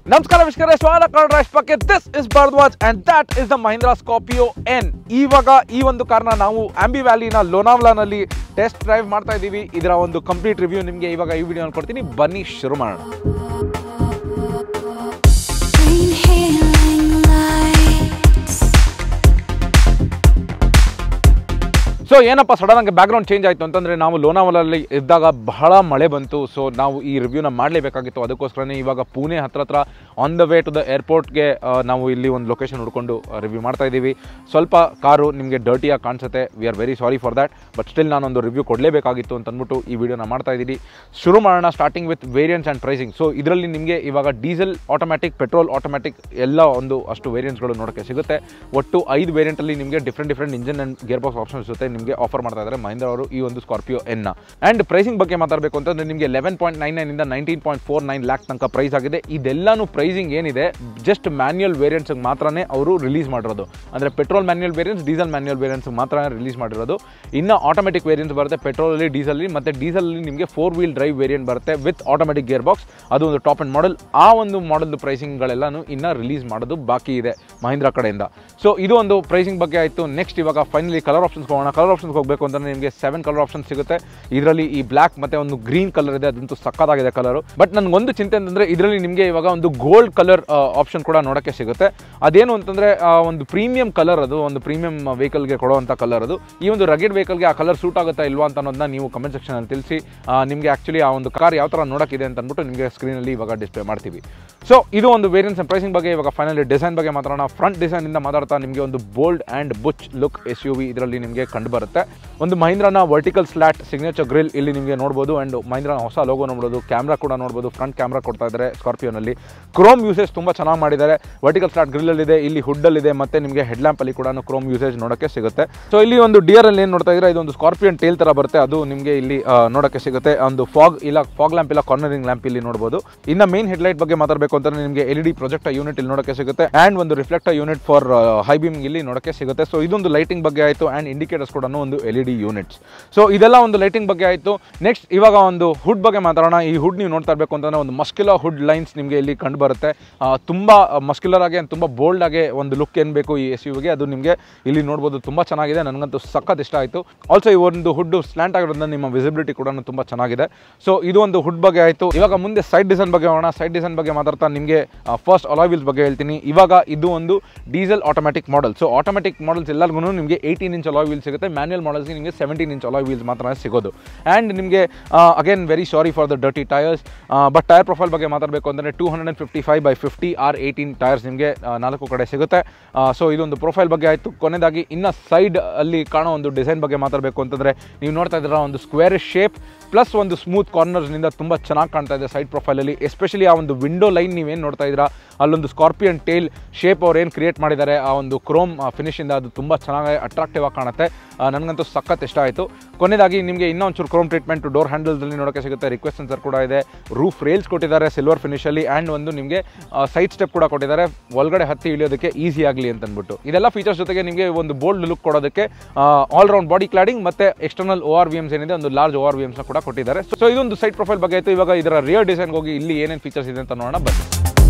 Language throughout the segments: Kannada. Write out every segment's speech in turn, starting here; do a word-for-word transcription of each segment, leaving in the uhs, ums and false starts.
ನಮಸ್ಕಾರ ವೀಕ್ಷಕರೇ, ಸ್ವಾಗತ DriveSpark. This is Bharadwaj and that is the Mahindra Scorpio-N. ಇವಾಗ ಈ ಒಂದು ಕಾರ್ನ ನಾವು ಆಂಬಿ ವ್ಯಾಲಿನ ಲೋನಾವಲಾನಲ್ಲಿ ಟೆಸ್ಟ್ ಡ್ರೈವ್ ಮಾಡ್ತಾ ಇದ್ದೀವಿ. ಇದರ ಒಂದು ಕಂಪ್ಲೀಟ್ ರಿವ್ಯೂ ನಿಮಗೆ ಇವಾಗ ಈ ವಿಡಿಯೋನಲ್ಲಿ ಕೊಡ್ತೀನಿ. ಬನ್ನಿ ಶುರು ಮಾಡೋಣ. ಸೊ ಏನಪ್ಪ ಸಡನ್ ಆಗಿ ಬ್ಯಾಕ್ಗ್ರೌಂಡ್ ಚೇಂಜ್ ಆಯಿತು ಅಂತಂದರೆ, ನಾವು ಲೋನಾವಲಲ್ಲಿ ಇದ್ದಾಗ ಬಹಳ ಮಳೆ ಬಂತು. ಸೊ ನಾವು ಈ ರಿವ್ಯೂನ ಮಾಡಲೇಬೇಕಾಗಿತ್ತು. ಅದಕ್ಕೋಸ್ಕರನೇ ಇವಾಗ ಪುಣೆ ಹತ್ರ ಹತ್ರ on the way to the ಏರ್ಪೋರ್ಟ್ಗೆ ನಾವು ಇಲ್ಲಿ ಒಂದು ಲೊಕೇಶನ್ ಹುಡ್ಕೊಂಡು ರಿವ್ಯೂ ಮಾಡ್ತಾ ಇದ್ದೀವಿ. ಸ್ವಲ್ಪ ಕಾರು ನಿಮಗೆ ಡರ್ಟಿಯಾಗಿ ಕಾಣಿಸುತ್ತೆ. We are very sorry for that. But still ನಾನೊಂದು ರಿವ್ಯೂ ಕೊಡಲೇಬೇಕಾಗಿತ್ತು ಅಂತ ಅಂದ್ಬಿಟ್ಟು ಈ ವಿಡಿಯೋನ ಮಾಡ್ತಾ ಇದ್ದೀನಿ. ಶುರು ಮಾಡೋಣ starting with variants and pricing. So ಇದರಲ್ಲಿ ನಿಮಗೆ ಇವಾಗ ಡೀಸೆಲ್ ಆಟೋಮ್ಯಾಟಿಕ್, ಪೆಟ್ರೋಲ್ ಆಟೋಮ್ಯಾಟಿಕ್ ಎಲ್ಲ ಒಂದು ಅಷ್ಟು ವೇರಿಯಂಟ್ಸ್ಗಳು ನೋಡೋಕ್ಕೆ ಸಿಗುತ್ತೆ. ಒಟ್ಟು ಐದು ವೇರಿಯಂಟಲ್ಲಿ ನಿಮಗೆ different different engine and gear box options ಜೊತೆ ನಿಮಗೆ ಆಫರ್ ಮಾಡ್ತಾ ಇದ್ದಾರೆ ಮಹೀಂದ್ರ ಅವರು ಈ ಒಂದು ಸ್ಕಾರ್ಪಿಯೋ ಎನ್ ನ. ಆ್ಯಂಡ್ ಪ್ರೈಸಿಂಗ್ ಬಗ್ಗೆ ಮಾತಾಡಬೇಕು ಅಂತಂದರೆ ನಿಮಗೆ ಲೆವೆನ್ ಪಾಯಿಂಟ್ ನೈನ್ ನೈನ್ ಇಂದ nineteen point four nine lakh ತನಕ ಪ್ರೈಸ್ ಆಗಿದೆ. ಇದೆಲ್ಲಾನು ಪ್ರೈಸಿಂಗ್ ಏನಿದೆ ಜಸ್ಟ್ ಮ್ಯಾನ್ಯುಯಲ್ ವೇರಿಯಂಟ್ಸ್ ಮಾತ್ರನೇ ಅವರು ರಿಲೀಸ್ ಮಾಡಿರೋದು. ಅಂದರೆ petrol manual variants, diesel manual variants ಮಾತ್ರ ರಿಲೀಸ್ ಮಾಡಿರೋದು. ಇನ್ನು ಆಟೋಮೆಟಿಕ್ ವೇರಿಯಂಟ್ಸ್ ಬರುತ್ತೆ ಪೆಟ್ರೋಲಲ್ಲಿ, ಡೀಸೆಲ್ ಮತ್ತು ಡೀಸೆಲಲ್ಲಿ ನಿಮಗೆ ಫೋರ್ ವೀಲ್ ಡ್ರೈವ್ ವೇರಿಯಂಟ್ ಬರುತ್ತೆ ವಿತ್ ಆಟೋಮೆಟಿಕ್ ಗೇರ್ ಬಾಕ್ಸ್. ಅದು ಒಂದು ಟಾಪ್ ಅಂಡ್ ಮಾಡೆಲ್. ಆ ಒಂದು ಮಾಡೆಲ್ ಪ್ರೈಸಿಂಗ್ಗಳೆಲ್ಲನೂ ಇನ್ನೂ ರಿಲೀಸ್ ಮಾಡೋದು ಬಾಕಿ ಇದೆ ಮಹೀಂದ್ರ ಕಡೆಯಿಂದ. ಸೊ ಇದು ಒಂದು ಪ್ರೈಸಿಂಗ್ ಬಗ್ಗೆ ಆಯಿತು. ನೆಕ್ಸ್ಟ್ ಇವಾಗ ಫೈನಲಿ ಕಲರ್ ಆಪ್ಷನ್ಸ್ ಹೋಗೋಣ. ಕಲರ್ ಆಪ್ಷನ್ಸ್ ಹೋಗಬೇಕು ಅಂತಂದರೆ ನಿಮಗೆ ಸೆವೆನ್ ಕಲರ್ ಆಪ್ಷನ್ ಸಿಗುತ್ತೆ. ಇದರಲ್ಲಿ ಈ ಬ್ಲ್ಯಾಕ್ ಮತ್ತೆ ಒಂದು ಗ್ರೀನ್ ಕಲರ್ ಇದೆ, ಅದಂತೂ ಸಕ್ಕತ್ತಾಗಿದೆ ಕಲರು. ಬಟ್ ನನಗೊಂದು ಚಿಂತೆ ಅಂತಂದರೆ ಇದರಲ್ಲಿ ನಿಮಗೆ ಇವಾಗ ಒಂದು ಗೋಲ್ಡ್ ಕಲರ್ ಆಪ್ಷನ್ ಕೂಡ ನೋಡೋಕ್ಕೆ ಸಿಗುತ್ತೆ. ಅದೇನು ಅಂತಂದರೆ ಒಂದು ಪ್ರೀಮಿಯಂ ಕಲರ್, ಅದು ಒಂದು ಪ್ರೀಮಿಯಂ ವೆಹಿಕಲ್ಗೆ ಕೊಡುವಂಥ ಕಲರ್. ಅದು ಈ ಒಂದು ರಗೆಡ್ ವೆಹಿಕಲ್ಗೆ ಆ ಕಲರ್ ಸೂಟ್ ಆಗುತ್ತಾ ಇಲ್ವಾ ಅಂತ ಅನ್ನೋದನ್ನ ನೀವು ಕಮೆಂಟ್ ಸೆಕ್ಷನಲ್ಲಿ ತಿಳಿಸಿ. ನಿಮಗೆ ಆ್ಯಕ್ಚುಲಿ ಆ ಒಂದು ಕಾರ್ ಯಾವ ಥರ ನೋಡೋಕ್ಕಿದೆ ಅಂತ ಅಂದ್ಬಿಟ್ಟು ನಿಮಗೆ ಸ್ಕ್ರೀನಲ್ಲಿ ಇವಾಗ ಡಿಸ್ಪ್ಲೇ ಮಾಡ್ತೀವಿ. ಸೊ ಇದು ಒಂದು ವೇರಿಯಂಟ್ಸ್ ಆ್ಯಂಡ್ ಪ್ರೈಸಿಂಗ್ ಬಗ್ಗೆ. ಇವಾಗ ಫೈನಲಿ ಡಿಸೈನ್ ಬಗ್ಗೆ ಮಾತಾಡೋಣ. ಫ್ರಂಟ್ ಡಿಸೈನಿಂದ ಮಾತಾಡ್ತಾ ನಿಮಗೆ ಒಂದು bold and butch look S U V ಇದರಲ್ಲಿ ನಿಮಗೆ ಕಂಡು ಬರುತ್ತೆ. ಒಂದು ಮಹೀಂದ್ರನ ವರ್ಟಿಕಲ್ ಸ್ಲಾಟ್ ಸಿಗ್ನೇಚರ್ ಗ್ರಿಲ್ ಇಲ್ಲಿ ನಿಮಗೆ ನೋಡ್ಬೋದು. ಆ್ಯಂಡ್ ಮಹೀಂದ್ರನ ಹೊಸ ಲೋಗೋ ನೋಡ್ಬೋದು. ಕ್ಯಾಮ್ರಾ ಕೂಡ ನೋಡ್ಬೋದು. ಫ್ರಂಟ್ ಕ್ಯಾಮ್ರಾ ಕೊಡ್ತಾ ಇದ್ದಾರೆ ಸ್ಕಾರ್ಪಿಯೋನಲ್ಲಿ. ಕ್ರೋಮ್ ಯೂಸೇಜ್ ತುಂಬ ಚೆನ್ನಾಗಿ ಮಾಡಿದ್ದಾರೆ. ವರ್ಟಿಕಲ್ ಸ್ಲಾಟ್ ಗ್ರಿಲ್ಲಲ್ಲಿದೆ, ಇಲ್ಲಿ ಹುಡ್ಡಲ್ಲಿದೆ, ಮತ್ತು ನಿಮಗೆ ಹೆಡ್ಲ್ಯಾಂಪಲ್ಲಿ ಕೂಡ ಕ್ರೋಮ್ ಯೂಸೇಜ್ ನೋಡೋಕ್ಕೆ ಸಿಗುತ್ತೆ. ಸೊ ಇಲ್ಲಿ ಒಂದು ಡಿಯರ್ ಅಲ್ಲಿ ಏನು ನೋಡ್ತಾ ಇದ್ದೀರಾ, ಇದೊಂದು ಸ್ಕಾರ್ಪಿಯನ್ ಟೇಲ್ ಥರ ಬರುತ್ತೆ. ಅದು ನಿಮಗೆ ಇಲ್ಲಿ ನೋಡೋಕ್ಕೆ ಸಿಗುತ್ತೆ. ಒಂದು ಫಾಗ್ ಇಲ್ಲ, ಫಾಗ್ ಲ್ಯಾಂಪ್ ಇಲ್ಲ, ಕಾರ್ನರಿಂಗ್ ಲ್ಯಾಂಪ್ ಇಲ್ಲಿ ನೋಡ್ಬೋದು. ಇನ್ನು ಮೇನ್ ಹೆಡ್ಲೈಟ್ ಬಗ್ಗೆ ಮಾತಾಡಬೇಕು ಅಂತಂದ್ರೆ ನಿಮಗೆ L E D projector unit ಇಲ್ಲಿ ನೋಡೋಕ್ಕೆ ಸಿಗುತ್ತೆ. ಆ್ಯಂಡ್ ಒಂದು reflector unit for high beam ಇಲ್ಲಿ ನೋಡೋಕ್ಕೆ ಸಿಗುತ್ತೆ. ಸೊ ಇದೊಂದು ಲೈಟಿಂಗ್ ಬಗ್ಗೆ ಆಯಿತು. ಆ್ಯಂಡ್ ಇಂಡಿಕೇಟರ್ಸ್ ಕೂಡ ಒಂದು L E D units. So ಇದೆಲ್ಲ ಒಂದು ಲೈಟಿಂಗ್ ಬಗ್ಗೆ ಆಯಿತು. ನೆಕ್ಸ್ಟ್ ಇವಾಗ ಒಂದು ಹುಡ್ ಬಗ್ಗೆ ಮಾತಾಡೋಣ. ಈ ಹುಡ್ ನೀವು ನೋಡ್ತಾ ಇರಬೇಕು ಅಂತಂದರೆ ಒಂದು ಮಸ್ಕ್ಯುಲರ್ ಹುಡ್ ಲೈನ್ಸ್ ನಿಮಗೆ ಇಲ್ಲಿ ಕಂಡು ಬರುತ್ತೆ. ತುಂಬ ಮಸ್ಕ್ಯುಲರ್ ಆಗಿ ತುಂಬ ಬೋಲ್ಡ್ ಆಗಿ ಒಂದು ಲುಕ್ ಏನು ಬೇಕು ಈ ಎಸ್ ಯುಗೆ ಅದು ನಿಮಗೆ ಇಲ್ಲಿ ನೋಡ್ಬೋದು. ತುಂಬ ಚೆನ್ನಾಗಿದೆ, ನನಗಂತೂ ಸಖತ್ ಇಷ್ಟ ಆಯಿತು. ಆಲ್ಸೋ ಈ ಒಂದು ಹುಡ್ ಸ್ಲ್ಯಾಂಟ್ ಆಗಿರೋದ್ರಿಂದ ನಿಮ್ಮ ವಿಸಿಬಿಲಿಟಿ ಕೂಡ ತುಂಬ ಚೆನ್ನಾಗಿದೆ. ಸೊ ಇದು ಒಂದು ಹುಡ್ ಬಗ್ಗೆ ಆಯಿತು. ಇವಾಗ ಮುಂದೆ ಸೈಡ್ ಡಿಸೈನ್ ಬಗ್ಗೆ ಹೋಗೋಣ. ಸೈಡ್ ಡಿಸೈನ್ ಬಗ್ಗೆ ಮಾತಾಡ್ತಾ ನಿಮಗೆ ಫಸ್ಟ್ ಅಲಾಯ್ ವೀಲ್ಸ್ ಬಗ್ಗೆ ಹೇಳ್ತೀನಿ. ಇವಾಗ ಇದು ಒಂದು diesel automatic model. So automatic models ಎಲ್ಲರಿಗೂ ನಿಮಗೆ ಏಯ್ಟೀನ್ ಇಂಚ್ ಅಲಾಯ್ ವೀಲ್ಸ್ ಸಿಗುತ್ತೆ. ಮ್ಯಾನ್ಯಲ್ ಮಾಡೆಲ್ಸ್ಗೆ ನಿಮಗೆ ಸೆವೆಂಟೀನ್ ಇಂಚ್ ಅಲಾಯ್ ವೀಲ್ಸ್ ಮಾತ್ರ ಸಿಗೋದು. ಆ್ಯಂಡ್ ನಿಮಗೆ again very sorry for the dirty tyres. But tyre profile ಬಗ್ಗೆ ಮಾತಾಡಬೇಕು ಅಂದರೆ two hundred and fifty five by fifty R eighteen tyres ನಿಮಗೆ ನಾಲ್ಕು ಕಡೆ ಸಿಗುತ್ತೆ. ಸೊ ಇದೊಂದು ಪ್ರೊಫೈಲ್ ಬಗ್ಗೆ ಆಯಿತು. ಕೊನೆಯದಾಗಿ ಇನ್ನು ಸೈಡ್ ಅಲ್ಲಿ ಕಾಣೋ ಒಂದು ಡಿಸೈನ್ ಬಗ್ಗೆ ಮಾತಾಡಬೇಕು ಅಂತಂದರೆ ನೀವು ನೋಡ್ತಾ ಇದ್ದೀರಾ ಒಂದು ಸ್ಕ್ವೇರ್ ಶೇಪ್ ಪ್ಲಸ್ ಒಂದು ಸ್ಮೂತ್ ಕಾರ್ನರ್ಸ್ನಿಂದ ತುಂಬ ಚೆನ್ನಾಗಿ ಕಾಣ್ತಾ ಇದೆ ಸೈಡ್ ಪ್ರೊಫೈಲಲ್ಲಿ. ಎಸ್ಪೆಷಲಿ ಆ ಒಂದು ವಿಂಡೋ ಲೈನ್ ನೀವೇನು ನೋಡ್ತಾ ಇದ್ದೀರಾ, ಅಲ್ಲೊಂದು ಸ್ಕಾರ್ಪಿಯನ್ ಟೇಲ್ ಶೇಪ್ ಅವ್ರು ಏನು ಕ್ರಿಯೇಟ್ ಮಾಡಿದ್ದಾರೆ ಆ ಒಂದು ಕ್ರೋಮ್ ಫಿನಿಶಿಂದ ಅದು ತುಂಬ ಚೆನ್ನಾಗಿ ಅಟ್ರಾಕ್ಟಿವ್ ಆಗಿ ಕಾಣುತ್ತೆ. ನನಗಂತೂ ಸಖತ್ ಇಷ್ಟ ಆಯಿತು. ಕೊನೆಯದಾಗಿ ನಿಮಗೆ ಇನ್ನೂ ಒಂಚೂರು ಕ್ರೋಮ್ ಟ್ರೀಟ್ಮೆಂಟ್ ಡೋರ್ ಹ್ಯಾಂಡಲ್ದಲ್ಲಿ ನೋಡೋಕ್ಕೆ ಸಿಗುತ್ತೆ. ರಿಕ್ವೆಸ್ಟ್ ಸೆನ್ಸರ್ ಕೂಡ ಇದೆ. ರೂಫ್ ರೇಲ್ಸ್ ಕೊಟ್ಟಿದ್ದಾರೆ ಸಿಲ್ವರ್ ಫಿನಿಶಲ್ಲಿ. ಆ್ಯಂಡ್ ಒಂದು ನಿಮಗೆ ಸೈಡ್ ಸ್ಟೆಪ್ ಕೂಡ ಕೊಟ್ಟಿದ್ದಾರೆ ಒಳಗಡೆ ಹತ್ತಿ ಇಳಿಯೋದಕ್ಕೆ ಈಸಿ ಆಗಲಿ ಅಂತ ಅಂದ್ಬಿಟ್ಟು. ಇದೆಲ್ಲ ಫೀಚರ್ಸ್ ಜೊತೆಗೆ ನಿಮಗೆ ಒಂದು ಬೋಲ್ಡ್ ಲುಕ್ ಕೊಡೋದಕ್ಕೆ ಆಲ್ ರೌಂಡ್ ಬಾಡಿ ಕ್ಲಾಡಿಂಗ್ ಮತ್ತು external O R V Ms ಏನಿದೆ ಒಂದು ಲಾರ್ಜ್ ಓ ಆರ್ ವಿ ಎಮ್ಸ್ನ ಕೂಡ ಕೊಟ್ಟಿದ್ದಾರೆ. ಸೊ ಇದೊಂದು ಸೈಡ್ ಪ್ರೊಫೈಲ್ ಬಗ್ಗೆ ಆಯಿತು. ಇವಾಗ ಇದರ ರಿಯರ್ ಡಿಸೈನ್ಗೆ ಹೋಗಿ ಇಲ್ಲಿ ಏನೇನು ಫೀಚರ್ಸ್ ಇದೆ ಅಂತ ನೋಡೋಣ ಬನ್ನಿ.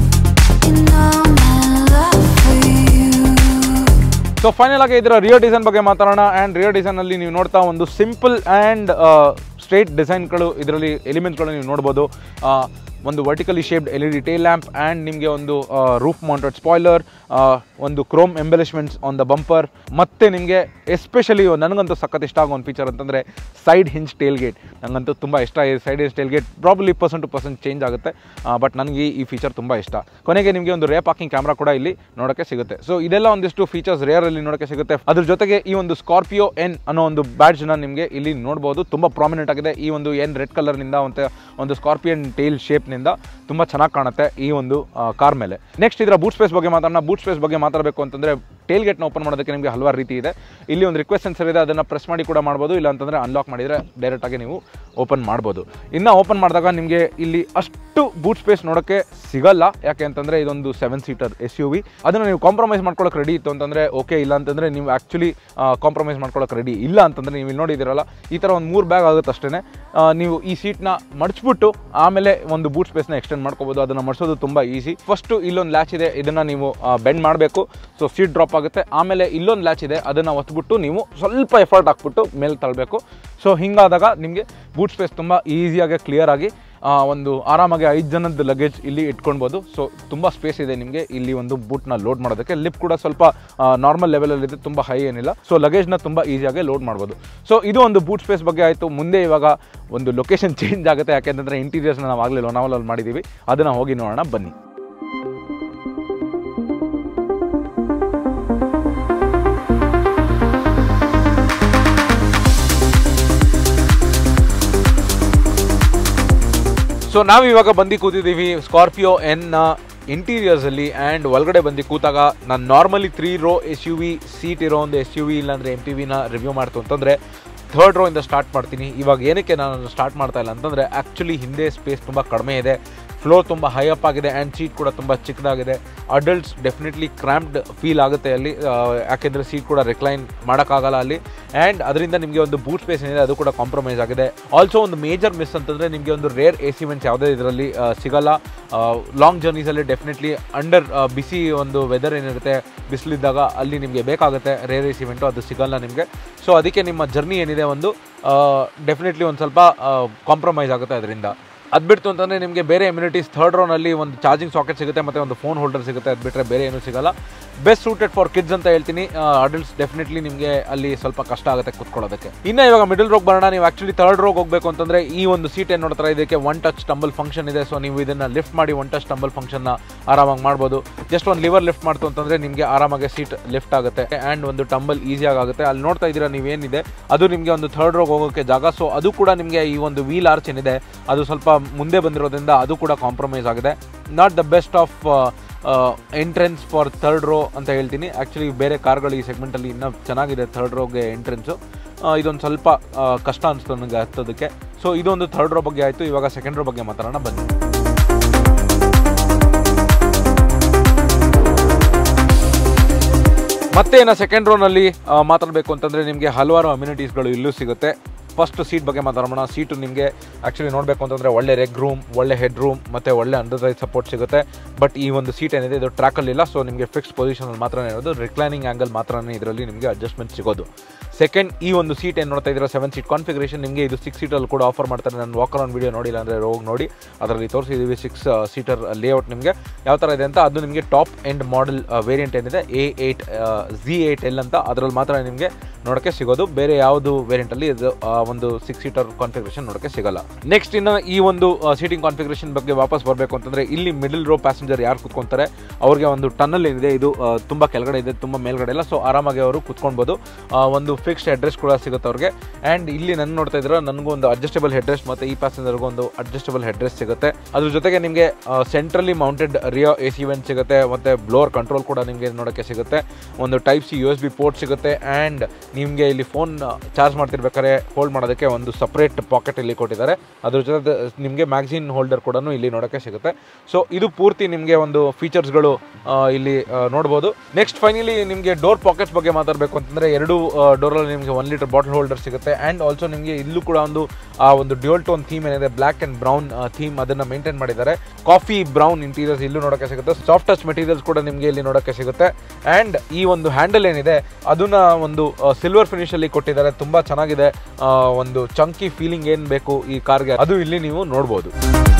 ಸೊ ಫೈನಲ್ ಆಗಿ ಇದರ ರಿಯರ್ ಡಿಸೈನ್ ಬಗ್ಗೆ ಮಾತಾಡೋಣ. ಆ್ಯಂಡ್ ರಿಯರ್ ಡಿಸೈನಲ್ಲಿ ನೀವು ನೋಡ್ತಾ ಒಂದು ಸಿಂಪಲ್ ಆ್ಯಂಡ್ ಸ್ಟ್ರೇಟ್ ಡಿಸೈನ್ಗಳು ಇದರಲ್ಲಿ ಎಲಿಮೆಂಟ್ಸ್ಗಳು ನೀವು ನೋಡ್ಬೋದು. ಒಂದು vertically shaped L E D tail lamp and ನಿಮಗೆ ಒಂದು ರೂಫ್ ಮೌಂಟೆಡ್ ಸ್ಪಾಯ್ಲರ್, ಒಂದು chrome embellishments on the bumper, ಮತ್ತು ನಿಮಗೆ ಎಸ್ಪೆಷಲಿ ನನಗಂತೂ ಸಖತ್ ಇಷ್ಟ ಆಗೋ ಒಂದು ಫೀಚರ್ ಅಂತಂದರೆ ಸೈಡ್ ಹಿಂಜ್ ಟೇಲ್ ಗೇಟ್. ನನಗಂತೂ ತುಂಬ ಇಷ್ಟ ಇದೆ. Side hinge tail gate probably percent to percent change ಆಗುತ್ತೆ. ಬಟ್ ನನಗೆ ಈ ಫೀಚರ್ ತುಂಬ ಇಷ್ಟ. ಕೊನೆಗೆ ನಿಮಗೆ ಒಂದು ರೇರ್ ಪಾರ್ಕಿಂಗ್ ಕ್ಯಾಮ್ರಾ ಕೂಡ ಇಲ್ಲಿ ನೋಡೋಕ್ಕೆ ಸಿಗುತ್ತೆ. ಸೊ ಇದೆಲ್ಲ ಒಂದಿಷ್ಟು ಫೀಚರ್ಸ್ ರೇರಲ್ಲಿ ನೋಡೋಕ್ಕೆ ಸಿಗುತ್ತೆ. ಅದ್ರ ಜೊತೆಗೆ ಈ ಒಂದು ಸ್ಕಾರ್ಪಿಯೋ ಎನ್ ಅನ್ನೋ ಒಂದು ಬ್ಯಾಡ್ಜ್ನ ನಿಮಗೆ ಇಲ್ಲಿ ನೋಡ್ಬೋದು. ತುಂಬ ಪ್ರಾಮಿನೆಂಟ್ ಆಗಿದೆ ಈ ಒಂದು ಎನ್ ರೆಡ್ ಕಲರ್ನಿಂದ ಮತ್ತು ಒಂದು ಸ್ಕಾರ್ಪಿಯನ್ ಟೇಲ್ ಶೇಪ್ ನಿಂದ ತುಂಬ ಚೆನ್ನಾಗಿ ಕಾಣುತ್ತೆ ಈ ಒಂದು ಕಾರ್ ಮೇಲೆ. ನೆಕ್ಸ್ಟ್ ಇದರ ಬೂಟ್ ಸ್ಪೇಸ್ ಬಗ್ಗೆ ಮಾತಾಡೋಣ. ಬೂಟ್ ಸ್ಪೇಸ್ ಬಗ್ಗೆ ಮಾತಾಡಬೇಕು ಅಂತಂದರೆ ಟೇಲ್ ಗೇಟ್ನ ಓಪನ್ ಮಾಡೋದಕ್ಕೆ ನಿಮಗೆ ಹಲವಾರು ರೀತಿ ಇದೆ. ಇಲ್ಲಿ ಒಂದು ರಿಕ್ವೆಸ್ಟ್ ಸೆನ್ಸರ್ ಇದೆ, ಅದನ್ನು ಪ್ರೆಸ್ ಮಾಡಿ ಕೂಡ ಮಾಡ್ಬೋದು. ಇಲ್ಲ ಅಂತಂದರೆ ಅನ್ಲಾಕ್ ಮಾಡಿದರೆ ಡೈರೆಕ್ಟಾಗಿ ನೀವು ಓಪನ್ ಮಾಡ್ಬೋದು. ಇನ್ನು ಓಪನ್ ಮಾಡಿದಾಗ ನಿಮಗೆ ಇಲ್ಲಿ ಅಷ್ಟು ಬೂಟ್ ಸ್ಪೇಸ್ ನೋಡೋಕ್ಕೆ ಸಿಗಲ್ಲ. ಯಾಕೆ ಅಂತಂದರೆ ಇದೊಂದು seven seater S U V. ಅದನ್ನು ನೀವು ಕಾಂಪ್ರಮೈಸ್ ಮಾಡ್ಕೊಳ್ಳೋಕೆ ರೆಡಿ ಇತ್ತು ಅಂತಂದರೆ ಓಕೆ, ಇಲ್ಲ ಅಂತಂದರೆ ನೀವು ಆ್ಯಕ್ಚುಲಿ ಕಾಂಪ್ರಮೈಸ್ ಮಾಡ್ಕೊಳ್ಳೋಕೆ ರೆಡಿ ಇಲ್ಲ ಅಂತಂದರೆ ನೀವು ಇಲ್ಲಿ ನೋಡಿದ್ದೀರಲ್ಲ ಈ ಥರ ಒಂದು ಮೂರು ಬ್ಯಾಗ್ ಆಗುತ್ತೆ ಅಷ್ಟೇ. ನೀವು ಈ ಸೀಟ್ನ ಮಡಚ್ಬಿಟ್ಟು ಆಮೇಲೆ ಒಂದು ಬೂಟ್ ಸ್ಪೇಸ್ನ ಎಕ್ಸ್ಟೆಂಡ್ ಮಾಡ್ಕೋಬೋದು. ಅದನ್ನು ಮಡಿಸೋದು ತುಂಬ ಈಸಿ. ಫಸ್ಟು ಇಲ್ಲೊಂದು ಲ್ಯಾಚ್ ಇದೆ, ಇದನ್ನು ನೀವು ಬೆಂಡ್ ಮಾಡಬೇಕು, ಸೊ ಸೀಟ್ ಡ್ರಾಪ್ ಆಗುತ್ತೆ. ಆಮೇಲೆ ಇಲ್ಲೊಂದು ಲ್ಯಾಚ್ ಇದೆ, ಅದನ್ನು ಒತ್ಬಿಟ್ಟು ನೀವು ಸ್ವಲ್ಪ ಎಫರ್ಟ್ ಹಾಕ್ಬಿಟ್ಟು ಮೇಲೆ ತಳ್ಳಬೇಕು. ಸೊ ಹಿಂಗಾದಾಗ ನಿಮಗೆ ಬೂಟ್ ಸ್ಪೇಸ್ ತುಂಬ ಈಸಿಯಾಗಿ ಕ್ಲಿಯರ್ ಆಗಿ ಒಂದು ಆರಾಮಾಗಿ ಐದು ಜನದ ಲಗೇಜ್ ಇಲ್ಲಿ ಇಟ್ಕೊಳ್ಬೋದು. ಸೊ ತುಂಬ ಸ್ಪೇಸ್ ಇದೆ ನಿಮಗೆ ಇಲ್ಲಿ ಒಂದು ಬೂಟ್ನ ಲೋಡ್ ಮಾಡೋದಕ್ಕೆ. ಲಿಪ್ ಕೂಡ ಸ್ವಲ್ಪ ನಾರ್ಮಲ್ ಲೆವೆಲಲ್ಲಿದೆ, ತುಂಬ ಹೈ ಏನಿಲ್ಲ. ಸೊ ಲಗೇಜ್ನ ತುಂಬ ಈಸಿಯಾಗಿ ಲೋಡ್ ಮಾಡ್ಬೋದು. ಸೊ ಇದು ಒಂದು ಬೂಟ್ ಸ್ಪೇಸ್ ಬಗ್ಗೆ ಆಯಿತು. ಮುಂದೆ ಇವಾಗ ಒಂದು ಲೊಕೇಶನ್ ಚೇಂಜ್ ಆಗುತ್ತೆ, ಯಾಕೆಂತಂದರೆ ಇಂಟೀರಿಯರ್ಸ್ನ ನಾವು ಆಗಲೇ ಲೋನಾವಲಲ್ಲಿ ಮಾಡಿದ್ದೀವಿ, ಅದನ್ನು ಹೋಗಿ ನೋಡೋಣ ಬನ್ನಿ. ಸೊ ನಾವು ಇವಾಗ ಬಂದು ಕೂತಿದ್ದೀವಿ ಸ್ಕಾರ್ಪಿಯೋ ಎನ್ ಇಂಟೀರಿಯರ್ಸಲ್ಲಿ. ಆ್ಯಂಡ್ ಒಳಗಡೆ ಬಂದು ಕೂತಾಗ ನಾನು normally three row S U V seat ಇರೋ ಒಂದು ಎಸ್ ಯು ವಿ ಇಲ್ಲಾಂದರೆ ಎಮ್ ಪಿ ವಿನ ರಿವ್ಯೂ ಮಾಡ್ತು ಅಂತಂದರೆ ಥರ್ಡ್ ರೋ ಇಂದ ಸ್ಟಾರ್ಟ್ ಮಾಡ್ತೀನಿ. ಇವಾಗ ಏನಕ್ಕೆ ನಾನು ಸ್ಟಾರ್ಟ್ ಮಾಡ್ತಾ ಇಲ್ಲ ಅಂತಂದರೆ ಆ್ಯಕ್ಚುಲಿ ಹಿಂದೆ ಸ್ಪೇಸ್ ತುಂಬ ಕಡಿಮೆ ಇದೆ, ಫ್ಲೋರ್ ತುಂಬ ಹೈ ಅಪ್ ಆಗಿದೆ ಆ್ಯಂಡ್ ಸೀಟ್ ಕೂಡ ತುಂಬ ಚಿಕ್ಕದಾಗಿದೆ. ಅಡಲ್ಟ್ಸ್ ಡೆಫಿನೆಟ್ಲಿ ಕ್ರ್ಯಾಂಪ್ಡ್ ಫೀಲ್ ಆಗುತ್ತೆ ಅಲ್ಲಿ, ಯಾಕೆಂದರೆ ಸೀಟ್ ಕೂಡ ರಿಕ್ಲೈನ್ ಮಾಡೋಕ್ಕಾಗಲ್ಲ ಅಲ್ಲಿ. ಆ್ಯಂಡ್ ಅದರಿಂದ ನಿಮಗೆ ಒಂದು ಬೂಟ್ ಸ್ಪೇಸ್ ಏನಿದೆ ಅದು ಕೂಡ ಕಾಂಪ್ರಮೈಸ್ ಆಗಿದೆ. ಆಲ್ಸೋ ಒಂದು ಮೇಜರ್ ಮಿಸ್ ಅಂತಂದರೆ ನಿಮಗೆ ಒಂದು ರೇರ್ ಎ ಸಿ ವೆಂಟ್ಸ್ ಯಾವುದೇ ಇದರಲ್ಲಿ ಸಿಗಲ್ಲ. ಲಾಂಗ್ ಜರ್ನೀಸಲ್ಲಿ ಡೆಫಿನೆಟ್ಲಿ ಅಂಡರ್ ಬಿಸಿ ಒಂದು ವೆದರ್ ಏನಿರುತ್ತೆ, ಬಿಸಿಲಿದ್ದಾಗ ಅಲ್ಲಿ ನಿಮಗೆ ಬೇಕಾಗುತ್ತೆ ರೇರ್ ಎ ಸಿ ವೆಂಟು, ಅದು ಸಿಗಲ್ಲ ನಿಮಗೆ. ಸೊ ಅದಕ್ಕೆ ನಿಮ್ಮ ಜರ್ನಿ ಏನಿದೆ ಒಂದು ಡೆಫಿನೆಟ್ಲಿ ಒಂದು ಸ್ವಲ್ಪ ಕಾಂಪ್ರಮೈಸ್ ಆಗುತ್ತೆ ಅದರಿಂದ. ಅದು ಬಿಡ್ತು ಅಂತಂದರೆ ನಿಮಗೆ ಬೇರೆ ಎಮ್ಯುನಿಟೀಸ್ ಥರ್ಡ್ ರೋನಲ್ಲಿ ಒಂದು ಚಾರ್ಜಿಂಗ್ ಸಾಕೆಟ್ ಸಿಗುತ್ತೆ ಮತ್ತು ಒಂದು ಫೋನ್ ಹೋಲ್ಡರ್ ಸಿಗುತ್ತೆ, ಅದು ಬಿಟ್ಟರೆ ಬೇರೆ ಏನೂ ಸಿಗಲ್ಲ. ಬೆಸ್ಟ್ ಸೂಟೆಡ್ ಫಾರ್ ಕಿಡ್ಸ್ ಅಂತ ಹೇಳ್ತೀನಿ. ಅಡಲ್ಟ್ಸ್ ಡೆಫಿನೆಟ್ಲಿ ನಿಮಗೆ ಅಲ್ಲಿ ಸ್ವಲ್ಪ ಕಷ್ಟ ಆಗುತ್ತೆ ಕೂತ್ಕೊಳ್ಳೋದಕ್ಕೆ. ಇನ್ನು ಇವಾಗ ಮಿಡಲ್ ರೋಗ್ ಬರೋಣ. ನೀವು ಆ್ಯಕ್ಚುಲಿ ಥರ್ಡ್ ರೋಗ್ ಹೋಗಬೇಕು ಅಂತಂದರೆ ಈ ಒಂದು ಸೀಟ್ ಏನು ನೋಡ್ತಾರೆ, ಇದಕ್ಕೆ ಒನ್ ಟಚ್ ಟಂಬಲ್ ಫಂಕ್ಷನ್ ಇದೆ. ಸೊ ನೀವು ಇದನ್ನು ಲಿಫ್ಟ್ ಮಾಡಿ ಒನ್ ಟಚ್ ಟಂಬಲ್ ಫಂಕ್ಷನ್ನ ಆರಾಮಾಗಿ ಮಾಡ್ಬೋದು. ಜಸ್ಟ್ ಒಂದು ಲಿವರ್ ಲಿಫ್ಟ್ ಮಾಡ್ತು ಅಂತಂದರೆ ನಿಮಗೆ ಆರಾಮಾಗಿ ಸೀಟ್ ಲಿಫ್ಟ್ ಆಗುತ್ತೆ ಆ್ಯಂಡ್ ಒಂದು ಟಂಬಲ್ ಈಸಿಯಾಗಿ ಆಗುತ್ತೆ. ಅಲ್ಲಿ ನೋಡ್ತಾ ಇದ್ದೀರಾ ನೀವೇನಿದೆ ಅದು ನಿಮಗೆ ಒಂದು ಥರ್ಡ್ ರೋಗ್ ಹೋಗೋಕ್ಕೆ ಜಾಗ. ಸೊ ಅದು ಕೂಡ ನಿಮಗೆ ಈ ಒಂದು ವೀಲ್ ಆರ್ಚ್ ಏನಿದೆ ಅದು ಸ್ವಲ್ಪ ಮುಂದೆ ಬಂದಿರೋದ್ರಿಂದ ಅದು ಕೂಡ ಕಾಂಪ್ರಮೈಸ್ ಆಗಿದೆ. Not the best of entrance for third row ಅಂತ ಹೇಳ್ತೀನಿ. ಆ್ಯಕ್ಚುಲಿ ಬೇರೆ ಕಾರ್ಗಳು ಈ ಸೆಗ್ಮೆಂಟಲ್ಲಿ ಇನ್ನೂ ಚೆನ್ನಾಗಿದೆ ಥರ್ಡ್ ರೋಗೆ ಎಂಟ್ರೆನ್ಸು. ಇದೊಂದು ಸ್ವಲ್ಪ ಕಷ್ಟ ಅನಿಸ್ತು ನನಗೆ ಹತ್ತೋದಕ್ಕೆ. ಸೊ ಇದೊಂದು ಥರ್ಡ್ ರೋ ಬಗ್ಗೆ ಆಯಿತು. ಇವಾಗ ಸೆಕೆಂಡ್ ರೋ ಬಗ್ಗೆ ಮಾತಾಡೋಣ ಬನ್ನಿ. ಮತ್ತೆ ಇನ್ನು ಸೆಕೆಂಡ್ ರೋನಲ್ಲಿ ಮಾತಾಡಬೇಕು ಅಂತಂದರೆ ನಿಮಗೆ ಹಲವಾರು ಅಮ್ಯುನಿಟೀಸ್ಗಳು ಇಲ್ಲೂ ಸಿಗುತ್ತೆ. ಫಸ್ಟ್ ಸೀಟ್ ಬಗ್ಗೆ ಮಾತಾಡೋಣ. ಸೀಟು ನಿಮಗೆ ಆ್ಯಕ್ಚುಲಿ ನೋಡಬೇಕು ಅಂತಂದರೆ ಒಳ್ಳೆ ರೆಗ್ ರೂಮ್, ಒಳ್ಳೆ ಹೆಡ್ ರೂಮ್ ಮತ್ತು ಒಳ್ಳೆ ಅಂಡರ್ ರೈಡ್ ಸಪೋರ್ಟ್ ಸಿಗುತ್ತೆ. ಬಟ್ ಈ ಒಂದು ಸೀಟ್ ಏನಿದೆ ಇದು ಟ್ರ್ಯಾಕಲ್ಲಿಲ್ಲ. ಸೊ ನಿಮಗೆ ಫಿಕ್ಸ್ ಪೊಸಿಷನಲ್ಲಿ ಮಾತ್ರ ಇರೋದು, ರಿಕ್ಲೈನಿಂಗ್ ಆ್ಯಂಗಲ್ ಮಾತ್ರ ಇದರಲ್ಲಿ ನಿಮಗೆ ಅಡ್ಜಸ್ಟ್ಮೆಂಟ್ ಸಿಗೋದು. ಸೆಕೆಂಡ್, ಈ ಒಂದು ಸೀಟ್ ಏನು ನೋಡ್ತಾ ಇದ್ದೀರಾ ಸೆವೆನ್ ಸೀಟ್ ಕಾನ್ಫಿಗರೇಷನ್, ನಿಮಗೆ ಇದು ಸಿಕ್ಸ್ ಸೀಟಲ್ಲಿ ಕೂಡ ಆಫರ್ ಮಾಡ್ತಾರೆ. ನಾನು ವಾಕರ್ ಆನ್ ವೀಡಿಯೋ ನೋಡಿಲ್ಲ ಅಂದರೆ ಹೋಗಿ ನೋಡಿ, ಅದರಲ್ಲಿ ತೋರಿಸಿದ್ದೀವಿ ಸಿಕ್ಸ್ ಸೀಟರ್ ಲೇಔಟ್ ನಿಮಗೆ ಯಾವ ಥರ ಇದೆ ಅಂತ. ಅದು ನಿಮಗೆ ಟಾಪ್ ಎಂಡ್ ಮಾಡೆಲ್ ವೇರಿಯಂಟ್ ಏನಿದೆ A eight Z eight L ಅಂತ, ಅದರಲ್ಲಿ ಮಾತ್ರ ನಿಮಗೆ ನೋಡೋಕ್ಕೆ ಸಿಗೋದು. ಬೇರೆ ಯಾವುದು ವೇರಿಯಂಟಲ್ಲಿ ಇದು ಒಂದು ಸಿಕ್ಸ್ ಸೀಟರ್ ಕಾನ್ಫಿಗರೇಷನ್ ನೋಡೋಕ್ಕೆ ಸಿಗಲ್ಲ. ನೆಕ್ಸ್ಟ್ ಇನ್ನು ಈ ಒಂದು ಸೀಟಿಂಗ್ ಕಾನ್ಫಿಗರೇಷನ್ ಬಗ್ಗೆ ವಾಪಸ್ ಬರಬೇಕು ಅಂತಂದರೆ ಇಲ್ಲಿ ಮಿಡಲ್ ರೋ ಪ್ಯಾಸೆಂಜರ್ ಯಾರು ಕೂತ್ಕೊಂತಾರೆ ಅವ್ರಿಗೆ ಒಂದು ಟನಲ್ ಏನಿದೆ ಇದು ತುಂಬ ಕೆಳಗಡೆ ಇದೆ, ತುಂಬ ಮೇಲ್ಗಡೆ ಇಲ್ಲ. ಸೊ ಆರಾಮಾಗಿ ಅವರು ಕೂತ್ಕೊಳ್ಬೋದು. ಒಂದು ಫಿಕ್ಸ್ಡ್ ಹೆಡ್ ರೆಸ್ಟ್ ಕೂಡ ಸಿಗುತ್ತೆ ಅವ್ರಿಗೆ. ಆ್ಯಂಡ್ ಇಲ್ಲಿ ನನ್ನ ನೋಡ್ತಾ ಇದ್ರೆ ನನಗೂ ಒಂದು ಅಡ್ಜಸ್ಟಬಲ್ ಹೆಡ್ ರೆಸ್ಟ್ ಮತ್ತು ಈ ಪ್ಯಾಸೆಂಜರ್ಗೂ ಒಂದು ಅಡ್ಜಸ್ಟಬಲ್ ಹೆಡ್ ರೆಸ್ಟ್ ಸಿಗುತ್ತೆ. ಅದ್ರ ಜೊತೆಗೆ ನಿಮಗೆ centrally mounted rear A C vent ಸಿಗುತ್ತೆ ಮತ್ತು ಬ್ಲೋರ್ ಕಂಟ್ರೋಲ್ ಕೂಡ ನಿಮಗೆ ನೋಡೋಕ್ಕೆ ಸಿಗುತ್ತೆ. ಒಂದು type C U S B port ಸಿಗುತ್ತೆ. ಆ್ಯಂಡ್ ನಿಮಗೆ ಇಲ್ಲಿ ಫೋನ್ ಚಾರ್ಜ್ ಮಾಡ್ತಿರ್ಬೇಕಾದ್ರೆ ಹೋಲ್ಡ್ ಮಾಡೋದಕ್ಕೆ ಒಂದು ಸಪ್ರೇಟ್ ಪಾಕೆಟ್ ಇಲ್ಲಿ ಕೊಟ್ಟಿದ್ದಾರೆ. ಅದ್ರ ಜೊತೆ ನಿಮಗೆ ಮ್ಯಾಗ್ಝಿನ್ ಹೋಲ್ಡರ್ ಕೂಡ ಇಲ್ಲಿ ನೋಡೋಕ್ಕೆ ಸಿಗುತ್ತೆ. ಸೊ ಇದು ಪೂರ್ತಿ ನಿಮಗೆ ಒಂದು ಫೀಚರ್ಸ್ಗಳು ಇಲ್ಲಿ ನೋಡ್ಬೋದು. ನೆಕ್ಸ್ಟ್ ಫೈನಲಿ ನಿಮಗೆ ಡೋರ್ ಪಾಕೆಟ್ಸ್ ಬಗ್ಗೆ ಮಾತಾಡಬೇಕು ಅಂತಂದರೆ ಎರಡು ಡೋರಲ್ಲಿ ನಿಮಗೆ ಒನ್ ಲೀಟರ್ ಬಾಟಲ್ ಹೋಲ್ಡರ್ ಸಿಗುತ್ತೆ. ಆ್ಯಂಡ್ ಆಲ್ಸೋ ನಿಮಗೆ ಇಲ್ಲೂ ಕೂಡ ಒಂದು ಆ ಒಂದು ಡ್ಯೂಯಲ್ ಟೋನ್ ಥೀಮ್ ಏನಿದೆ ಬ್ಲ್ಯಾಕ್ ಆ್ಯಂಡ್ ಬ್ರೌನ್ ಥೀಮ್ ಅದನ್ನು ಮೇಂಟೈನ್ ಮಾಡಿದ್ದಾರೆ. ಕಾಫಿ ಬ್ರೌನ್ ಇಂಟೀರಿಯರ್ಸ್ ಇಲ್ಲೂ ನೋಡೋಕ್ಕೆ ಸಿಗುತ್ತೆ. ಸಾಫ್ಟ್ ಟಚ್ ಮೆಟೀರಿಯಲ್ಸ್ ಕೂಡ ನಿಮಗೆ ಇಲ್ಲಿ ನೋಡೋಕ್ಕೆ ಸಿಗುತ್ತೆ. ಆ್ಯಂಡ್ ಈ ಒಂದು ಹ್ಯಾಂಡಲ್ ಏನಿದೆ ಅದನ್ನ ಒಂದು ಸಿಲ್ವರ್ ಫಿನಿಶಲ್ಲಿ ಕೊಟ್ಟಿದ್ದಾರೆ. ತುಂಬ ಚೆನ್ನಾಗಿದೆ. ಒಂದು ಚಂಕಿ ಫೀಲಿಂಗ್ ಏನು ಬೇಕು ಈ ಕಾರ್ಗೆ ಅದು ಇಲ್ಲಿ ನೀವು ನೋಡ್ಬೋದು.